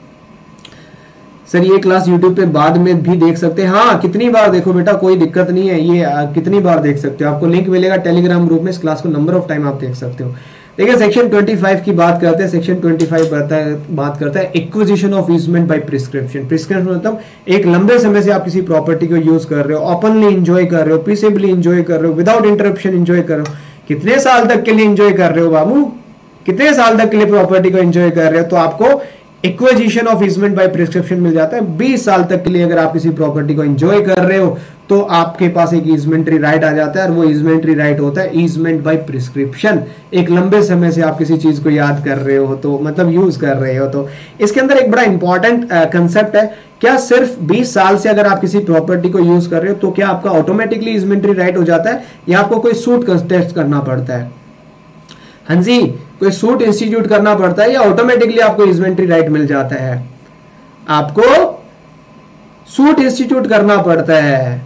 सर ये क्लास यूट्यूब पे बाद में भी देख सकते हैं? हाँ, कितनी बार देखो बेटा, कोई दिक्कत नहीं है, ये आ, कितनी बार देख सकते हो। आपको लिंक मिलेगा टेलीग्राम ग्रुप में, इस क्लास को नंबर ऑफ टाइम आप देख सकते हो। देखिए सेक्शन पच्चीस की बात करते हैं। सेक्शन पच्चीस बताता है बात करता है acquisition of easement by prescription. Prescription मतलब एक लंबे समय से आप किसी प्रॉपर्टी को यूज कर रहे हो, ओपनली एंजॉय कर रहे हो, पीसफुली एंजॉय कर रहे हो, विदाउट इंटरप्शन एंजॉय कर रहे हो। कितने साल तक के लिए एंजॉय कर रहे हो बाबू? कितने साल तक के लिए प्रॉपर्टी को एंजॉय कर रहे हो? तो आपको acquisition of easement by prescription मिल जाता है। बीस साल तक के लिए अगर आप किसी प्रॉपर्टी को एंजॉय कर रहे हो तो आपके पास एक ईजमेंट्री राइट आ जाता है, और वो ईजमेंट्री राइट होता है ईजमेंट बाय प्रिस्क्रिप्शन। एक लंबे समय से आप किसी चीज को याद कर रहे हो तो मतलब यूज कर रहे हो। तो इसके अंदर एक बड़ा इंपॉर्टेंट कंसेप्ट है, क्या सिर्फ बीस साल से अगर आप किसी प्रॉपर्टी को यूज कर रहे हो तो क्या आपका ऑटोमेटिकली ईजमेंट्री राइट हो जाता है, या आपको कोई सूट कंटेस्ट करना पड़ता है? हाँ जी, कोई सूट इंस्टीट्यूट करना पड़ता है या ऑटोमेटिकली आपको ईजमेंट्री राइट मिल जाता है? आपको सूट इंस्टीट्यूट करना पड़ता है।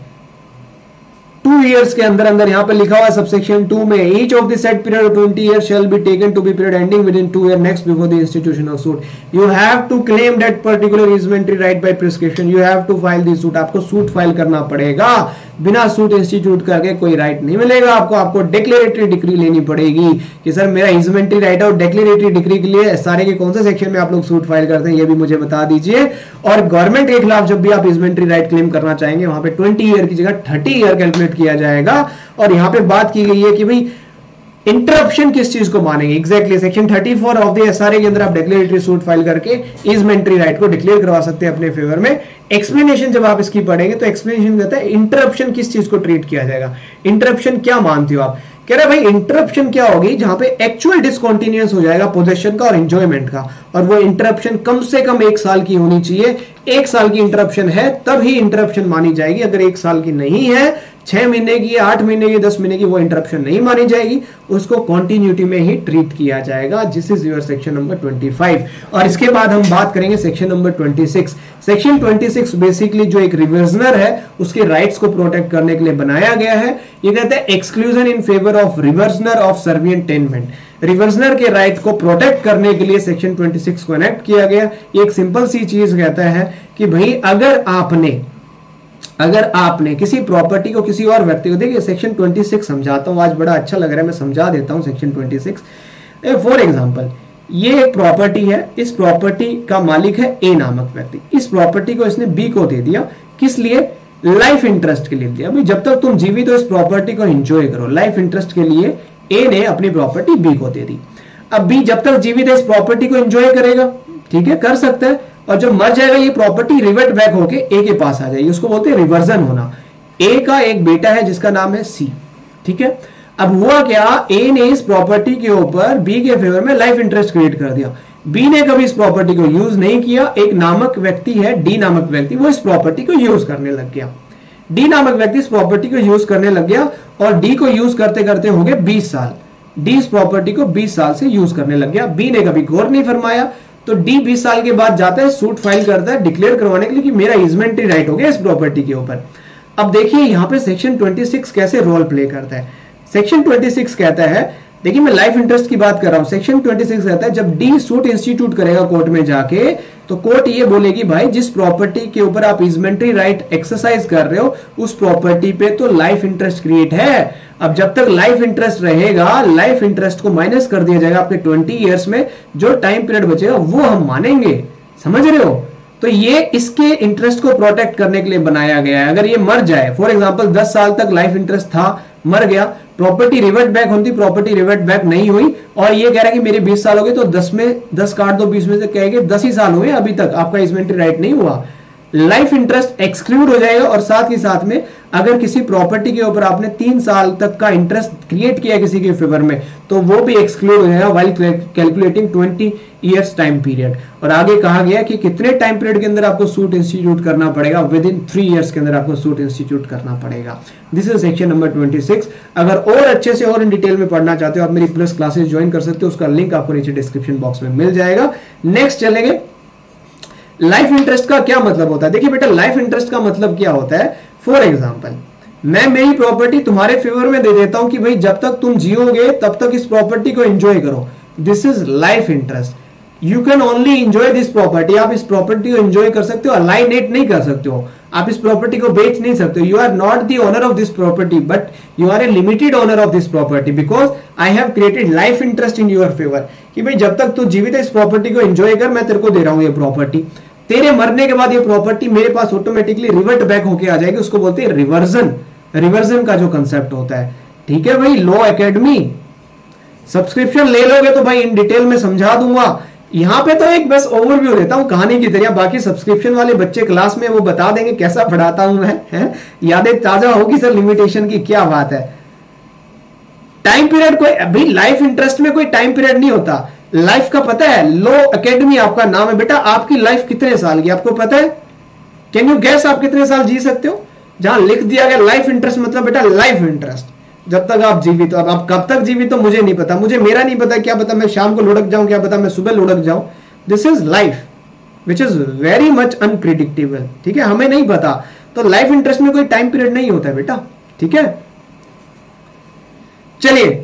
टू इयर्स के अंदर अंदर यहाँ पे लिखा हुआ है सबसेक्शन टू में, each of the set period of twenty years shall be taken to be period ending within two year next before the institution of suit. You have to claim that particular easementary right by prescription. You have to file the suit. आपको सूट फाइल करना पड़ेगा। बिना सूट इंस्टीट्यूट करके कोई राइट नहीं मिलेगा आपको। आपको डिक्लेरेटरी डिक्री लेनी पड़ेगी कि सर मेरा ईजमेंट्री राइट है, और डिक्लेरेटरी डिक्री के लिए सारे के कौन से सेक्शन में आप लोग सूट फाइल करते हैं ये भी मुझे बता दीजिए। और गवर्नमेंट के खिलाफ जब भी आप ईजमेंट्री राइट क्लेम करना चाहेंगे वहां पे ट्वेंटी ईयर की जगह थर्टी ईयर कैलकुलेट किया जाएगा। और यहां पे बात की गई है कि भाई इंटरप्शन किस चीज को मानेंगे। Exactly section thirty four of the SRA के अंदर आप डिक्लेरेटरी सूट फाइल करके ईजमेंट्री राइट को डिक्लेयर करवा सकते हैं अपने फेवर में। एक्सप्लेनेशन जब आप इसकी पढ़ेंगे तो एक्सप्लेनेशन कहता है इंटरप्शन किस चीज को ट्रीट किया जाएगा। इंटरप्शन क्या मानते हो आप? कह रहे भाई इंटरप्शन क्या होगी, जहां पे एक्चुअल डिसकंटिन्यूअस हो जाएगा पोजेशन का और एंजॉयमेंट का, और वो इंटरप्शन कम से कम एक साल की होनी चाहिए। एक साल की इंटरप्शन है तब ही इंटरप्शन मानी जाएगी। अगर एक साल की नहीं है, छह महीने की, आठ महीने की, दस महीने की, वो इंटरप्शन नहीं मानी जाएगी। उसको कॉन्टिन्यूटी में ही ट्रीट किया जाएगा। This is your section number पच्चीस। और इसके बाद हम बात करेंगे सेक्शन नंबर छब्बीस। सेक्शन छब्बीस बेसिकली जो एक रिवर्सनर है उसके राइट्स को प्रोटेक्ट करने के लिए बनाया गया है। ये कहता है exclusion in favour of reversioner of servient tenement. Reversioner के राइट को प्रोटेक्ट करने के लिए सेक्शन छब्बीस को एनेक्ट किया गया। ये एक सिंपल सी चीज कहता है कि भाई अगर आपने अगर आपने किसी प्रॉपर्टी को किसी और व्यक्ति को, देखिए सेक्शन छब्बीस समझाता हूं, आज बड़ा अच्छा लग रहा है, मैं समझा देता हूं सेक्शन छब्बीस। फॉर एग्जांपल ये एक प्रॉपर्टी है, इस प्रॉपर्टी का मालिक है ए नामक व्यक्ति। इस प्रॉपर्टी को इसने बी को दे दिया, किस लिए? लाइफ इंटरेस्ट के लिए दिया। भाई जब तक तुम जीवित हो इस प्रॉपर्टी को एंजॉय करो। लाइफ इंटरेस्ट के लिए ए ने अपनी प्रॉपर्टी बी को दे दी। अब बी जब तक जीवित है इस प्रॉपर्टी को एंजॉय करेगा, ठीक है, कर सकता है, और जब मर जाएगा ये प्रॉपर्टी रिवर्ट बैक होके ए के पास आ जाएगी। उसको बोलते हैं रिवर्जन होना। ए का एक बेटा है जिसका नाम है सी, ठीक है। अब हुआ क्या, ए ने इस प्रॉपर्टी के ऊपर बी के फेवर में लाइफ इंटरेस्ट क्रिएट कर दिया। बी ने कभी इस प्रॉपर्टी को यूज नहीं किया। एक नामक व्यक्ति है डी नामक व्यक्ति, वो इस प्रॉपर्टी को यूज करने लग गया। डी नामक व्यक्ति इस प्रॉपर्टी को यूज करने लग गया और डी को यूज करते करते हो गए बीस साल। डी इस प्रॉपर्टी को बीस साल से यूज करने लग गया। बी ने कभी गौर नहीं फरमाया, तो डी बीस साल के बाद जाता है, सूट फाइल करता है डिक्लेयर करवाने के लिए कि मेरा इजमेंट्री राइट हो गया इस प्रॉपर्टी के ऊपर। अब देखिए यहां पे सेक्शन छब्बीस कैसे रोल प्ले करता है। सेक्शन छब्बीस कहता है, देखिए मैं लाइफ इंटरेस्ट की बात कर रहा हूं। सेक्शन छब्बीस कहता है जब डी सूट इंस्टीट्यूट करेगा कोर्ट में जाके, तो कोर्ट ये बोलेगी भाई जिस प्रॉपर्टी के ऊपर आप इजमेंट्री राइट एक्सरसाइज कर रहे हो उस प्रॉपर्टी पे तो लाइफ इंटरेस्ट क्रिएट है। अब जब तक लाइफ इंटरेस्ट रहेगा, लाइफ इंटरेस्ट को माइनस कर दिया जाएगा आपके ट्वेंटी इयर्स में, जो टाइम पीरियड बचेगा वो हम मानेंगे। समझ रहे हो? तो ये इसके इंटरेस्ट को प्रोटेक्ट करने के लिए बनाया गया है। अगर ये मर जाए, फॉर एग्जांपल दस साल तक लाइफ इंटरेस्ट था, मर गया, प्रॉपर्टी रिवर्ट बैक होती, प्रॉपर्टी रिवर्ट बैक नहीं हुई, और ये कह रहा है कि मेरे बीस साल हो गए, तो दस में दस काट दो, बीस में से कहेंगे दस ही साल हुए अभी तक आपका इजमेंट्री राइट नहीं हुआ। लाइफ इंटरेस्ट एक्सक्लूड हो जाएगा। और साथ ही साथ में अगर किसी प्रॉपर्टी के ऊपर आपने तीन साल तक का इंटरेस्ट क्रिएट किया किसी के फेवर में, तो वो भी एक्सक्लूड हो जाएगा while calculating twenty years time period. और आगे कहा गया कि कितने टाइम पीरियड के अंदर आपको सूट इंस्टीट्यूट करना पड़ेगा, विद इन थ्री इयर्स के अंदर आपको सूट इंस्टीट्यूट करना पड़ेगा। दिस इज सेक्शन नंबर छब्बीस। अगर और अच्छे से और इन डिटेल में पढ़ना चाहते हो आप मेरी प्लस क्लासेस ज्वाइन कर सकते हो, उसका लिंक आपको नीचे डिस्क्रिप्शन बॉक्स में मिल जाएगा। नेक्स्ट चलेंगे, लाइफ इंटरेस्ट का क्या मतलब होता है। देखिए बेटा लाइफ इंटरेस्ट का मतलब क्या होता है। फॉर एग्जांपल मैं मेरी प्रॉपर्टी तुम्हारे फेवर में दे देता हूं कि भाई जब तक तुम जियोगे तब तक इस प्रॉपर्टी को एंजॉय करो। This is life interest. You can only enjoy this property. आप इस प्रॉपर्टी को एंजॉय कर सकते हो, अलाइनेट नहीं कर सकते हो, आप इस प्रॉपर्टी को बेच नहीं सकते हो। You are not the owner of this property but you are a limited owner of this property because I have created life interest in your favour कि भाई जब तक तू जीवित है इस प्रॉपर्टी को एंजॉय कर, मैं तेरे को दे रहा हूं ये प्रॉपर्टी। तेरे मरने के बाद ये प्रॉपर्टी मेरे पास ऑटोमेटिकली रिवर्ट बैक होके आ जाएगी। उसको बोलते हैं रिवर्जन। रिवर्जन का जो कंसेप्ट होता है, ठीक है भाई। लॉ एकेडमी सब्सक्रिप्शन ले लोगे तो भाई इन डिटेल में समझा दूंगा। यहां पे तो एक बस ओवरव्यू देता हूं कहानी की तरह, बाकी सब्सक्रिप्शन वाले बच्चे क्लास में वो बता देंगे कैसा पढ़ाता हूं मैं, है? यादें ताजा होगी सर लिमिटेशन की, क्या बात है। टाइम पीरियड कोई अभी लाइफ इंटरेस्ट में कोई टाइम पीरियड नहीं होता। लाइफ का पता है, लॉ एकेडमी आपका नाम है बेटा। आपकी लाइफ कितने साल की आपको पता है? कैन यू गैस आप कितने साल जी सकते हो? जहां लिख दिया गया लाइफ इंटरेस्ट मतलब बेटा लाइफ इंटरेस्ट, जब तक आप जीवित हो। अब आप कब तक जीवित हो मुझे नहीं पता, मुझे मेरा नहीं पता, क्या पता मैं शाम को लुढ़क जाऊं, क्या पता मैं सुबह लुढ़क जाऊं। This is life which is very much unpredictable, ठीक है, हमें नहीं पता। तो लाइफ इंटरेस्ट में कोई टाइम पीरियड नहीं होता है बेटा, ठीक है। चलिए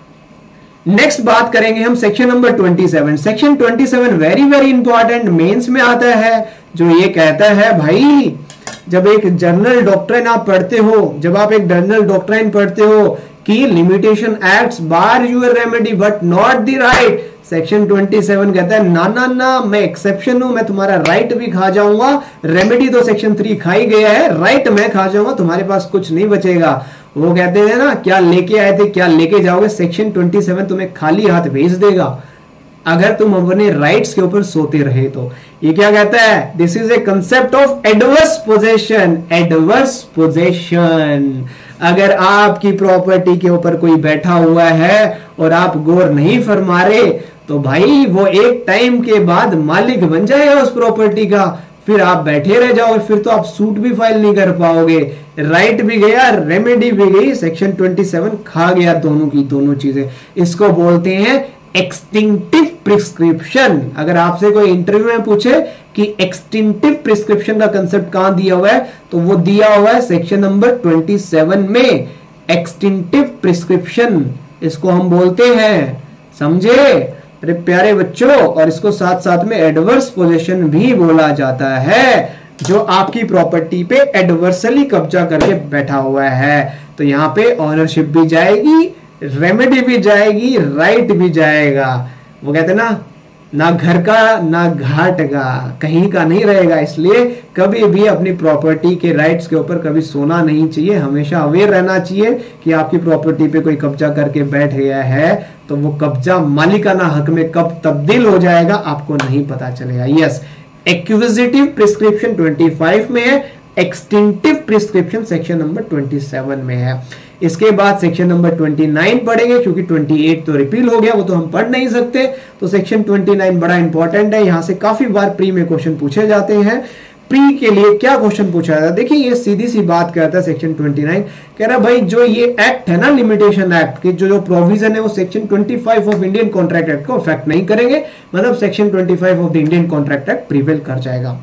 नेक्स्ट बात करेंगे हम सेक्शन नंबर सत्ताईस। सेक्शन सत्ताईस वेरी वेरी इंपॉर्टेंट, मेंस में आता है, जो ये कहता है भाई जब एक जर्नल डॉक्ट्राइन आप पढ़ते हो, जब आप एक जर्नल डॉक्ट्राइन पढ़ते हो कि limitation acts bar your remedy but not the right, section सत्ताईस कहता है ना ना ना, मैं एक्सेप्शन हूं, मैं तुम्हारा राइट भी खा जाऊंगा। रेमेडी तो सेक्शन थ्री खा ही गया है, राइट मैं खा जाऊंगा, तुम्हारे पास कुछ नहीं बचेगा। वो कहते हैं ना क्या लेके आए थे क्या लेके जाओगे। सेक्शन सत्ताईस तुम्हें खाली हाथ भेज देगा अगर तुम अपने राइट्स के ऊपर सोते रहे तो। ये क्या कहता है? This is a concept of adverse possession. Adverse possession, अगर आपकी प्रॉपर्टी के ऊपर कोई बैठा हुआ है और आप गौर नहीं फरमा रहे तो भाई वो एक टाइम के बाद मालिक बन जाएगा उस प्रॉपर्टी का, फिर आप बैठे रह जाओगे, फिर तो आप सूट भी फाइल नहीं कर पाओगे। राइट भी गया, रेमेडी भी गई, सेक्शन सत्ताईस खा गया दोनों की दोनों चीजें। इसको बोलते हैं एक्सटिंक्टिव प्रिस्क्रिप्शन। अगर आपसे कोई इंटरव्यू में पूछे कि एक्सटिंक्टिव प्रिस्क्रिप्शन का कंसेप्ट कहां दिया हुआ है तो वो दिया हुआ है सेक्शन नंबर सत्ताईस में। एक्सटिंक्टिव प्रिस्क्रिप्शन इसको हम बोलते हैं, समझे अरे प्यारे बच्चों। और इसको साथ साथ में एडवर्स पोजेशन भी बोला जाता है, जो आपकी प्रॉपर्टी पे एडवर्सली कब्जा करके बैठा हुआ है। तो यहां पे ऑनरशिप भी जाएगी, रेमेडी भी जाएगी, राइट भी जाएगा। वो कहते हैं ना ना घर का ना घाट का, कहीं का नहीं रहेगा। इसलिए कभी भी अपनी प्रॉपर्टी के राइट्स के ऊपर कभी सोना नहीं चाहिए, हमेशा अवेयर रहना चाहिए कि आपकी प्रॉपर्टी पे कोई कब्जा करके बैठ गया है तो वो कब्जा मालिकाना हक में कब तब्दील हो जाएगा आपको नहीं पता चलेगा। यस, एक्विजिटिव प्रिस्क्रिप्शन पच्चीस में है, एक्सटिंक्टिव प्रिस्क्रिप्शन सेक्शन नंबर सत्ताईस में है। इसके बाद सेक्शन नंबर उनतीस पढ़ेंगे क्योंकि अट्ठाईस तो रिपील हो गया, वो तो हम पढ़ नहीं सकते। तो सेक्शन उनतीस बड़ा इंपॉर्टेंट है, यहां से काफी बार प्री में क्वेश्चन पूछे जाते हैं। प्री के लिए क्या क्वेश्चन पूछा जाता है? देखिए ये सीधी सी बात कहता है सेक्शन उनतीस, कह रहा भाई जो ये एक्ट है ना लिमिटेशन एक्ट की जो जो प्रोविजन है वो सेक्शन पच्चीस ऑफ इंडियन कॉन्ट्रैक्ट एक्ट को अफेक्ट नहीं करेंगे, मतलब सेक्शन पच्चीस of the Indian contract act prevail कर जाएगा।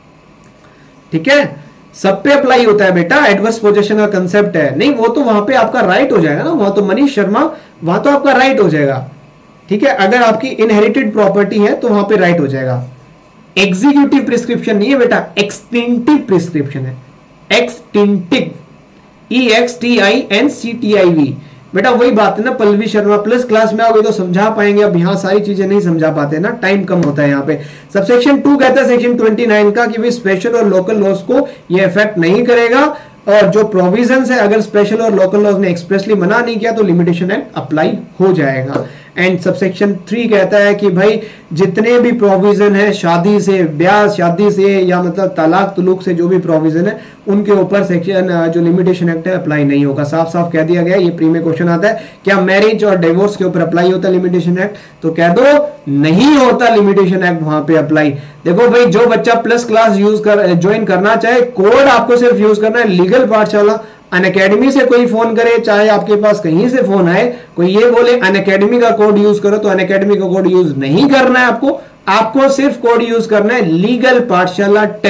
ठीक है, सब पे अप्लाई होता है बेटा, एडवर्स पोजीशन का कंसेप्ट है। नहीं वो तो वहां पे आपका राइट हो जाएगा ना, वहां तो मनीष शर्मा वहां तो आपका राइट हो जाएगा। ठीक है, अगर आपकी इनहेरिटेड प्रॉपर्टी है तो वहां पे राइट हो जाएगा। एग्जीक्यूटिव प्रिस्क्रिप्शन नहीं है बेटा, एक्सटिंक्टिव प्रिस्क्रिप्शन है। Extinctive, E X T I N C T I V बेटा वही बात है ना। पल्लवी शर्मा प्लस क्लास में आओगे तो समझा पाएंगे, अब यहाँ सारी चीजें नहीं समझा पाते ना, टाइम कम होता है यहाँ पे। सबसेक्शन टू कहता है सेक्शन उनतीस का कि भी स्पेशल और लोकल लॉज को ये इफेक्ट नहीं करेगा, और जो प्रोविजंस है अगर स्पेशल और लोकल लॉज ने एक्सप्रेसली मना नहीं किया तो लिमिटेशन एक्ट अप्लाई हो जाएगा। एंड सबसेक्शन थ्री कहता है कि भाई जितने भी प्रोविजन है शादी से, ब्याह शादी से या मतलब तलाक तुलूक से जो भी प्रोविजन है उनके ऊपर सेक्शन जो लिमिटेशन एक्ट है अप्लाई नहीं होगा। साफ साफ कह दिया गया। ये प्री में क्वेश्चन आता है क्या मैरिज और डिवोर्स के ऊपर अप्लाई होता है लिमिटेशन एक्ट, तो कह दो नहीं होता लिमिटेशन एक्ट वहां पे अप्लाई। देखो भाई जो बच्चा प्लस क्लास यूज कर ज्वाइन करना चाहे, कोड आपको सिर्फ यूज करना है लीगल पाठशाला। अनअकैडमी से कोई फोन करे, चाहे आपके पास कहीं से फोन आए, कोई ये बोले अनअकैडमी का कोड यूज करो, तो अनअकैडमी का कोड यूज नहीं करना है आपको। आपको सिर्फ कोड यूज करना है legal Pathshala ten.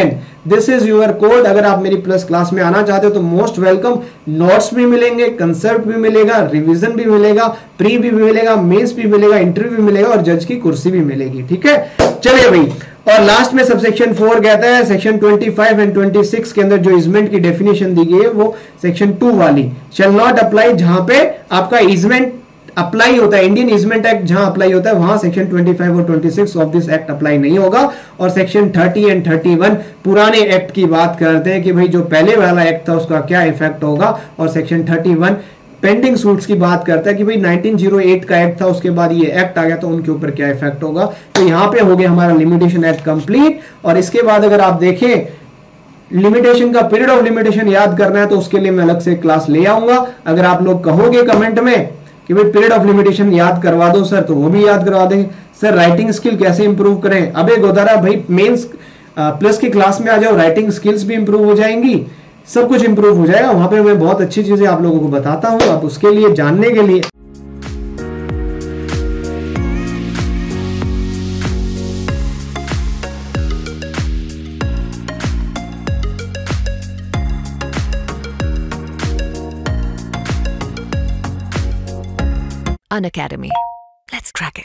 This is your code. अगर आप मेरी प्लस क्लास में आना चाहते हो तो मोस्ट वेलकम। नोट्स भी मिलेंगे, कंसेप्ट भी मिलेगा, रिवीजन भी मिलेगा, प्री भी मिलेगा, मेंस भी मिलेगा, इंटरव्यू भी मिलेगा और जज की कुर्सी भी मिलेगी। ठीक है, चलिए भाई। और लास्ट में सब सेक्शन फोर कहता है section twenty five and twenty six के अंदर जो इजमेंट की डेफिनेशन दी गई है वो सेक्शन टू वाली शैल नॉट अप्लाई, जहां पे आपका इजमेंट अप्लाई होता है, इंडियन इजमेंट एक्ट जहां अप्लाई होता है वहां सेक्शन ट्वेंटी फाइव और twenty six of this act apply नहीं होगा। और section thirty and thirty one पुराने एक्ट की बात करते हैं कि भाई जो पहले वाला एक्ट था उसका क्या इफेक्ट होगा। और section thirty one pending suits की बात करता है कि भाई नाइनटीन ओ एट का एक्ट था, उसके बाद ये एक्ट आ गया तो उनके ऊपर क्या इफेक्ट होगा। तो यहां पे हो गया हमारा लिमिटेशन एक्ट कंप्लीट। और इसके बाद अगर आप देखें लिमिटेशन का पीरियड ऑफ लिमिटेशन याद करना है तो उसके लिए मैं अलग से क्लास ले आऊंगा। अगर आप लोग कहोगे कमेंट में कि भाई पीरियड ऑफ लिमिटेशन याद करवा दो सर, तो वो भी याद करवा देंगे। सर राइटिंग स्किल कैसे इंप्रूव करें? अबे गोदारा भाई मेंस प्लस की क्लास में आ जाओ, राइटिंग स्किल्स भी इंप्रूव हो जाएंगी, सब कुछ इंप्रूव हो जाएगा। वहां पे मैं बहुत अच्छी चीजें आप लोगों को बताता हूं। अब उसके लिए जानने के लिए Unacademy. Let's crack it.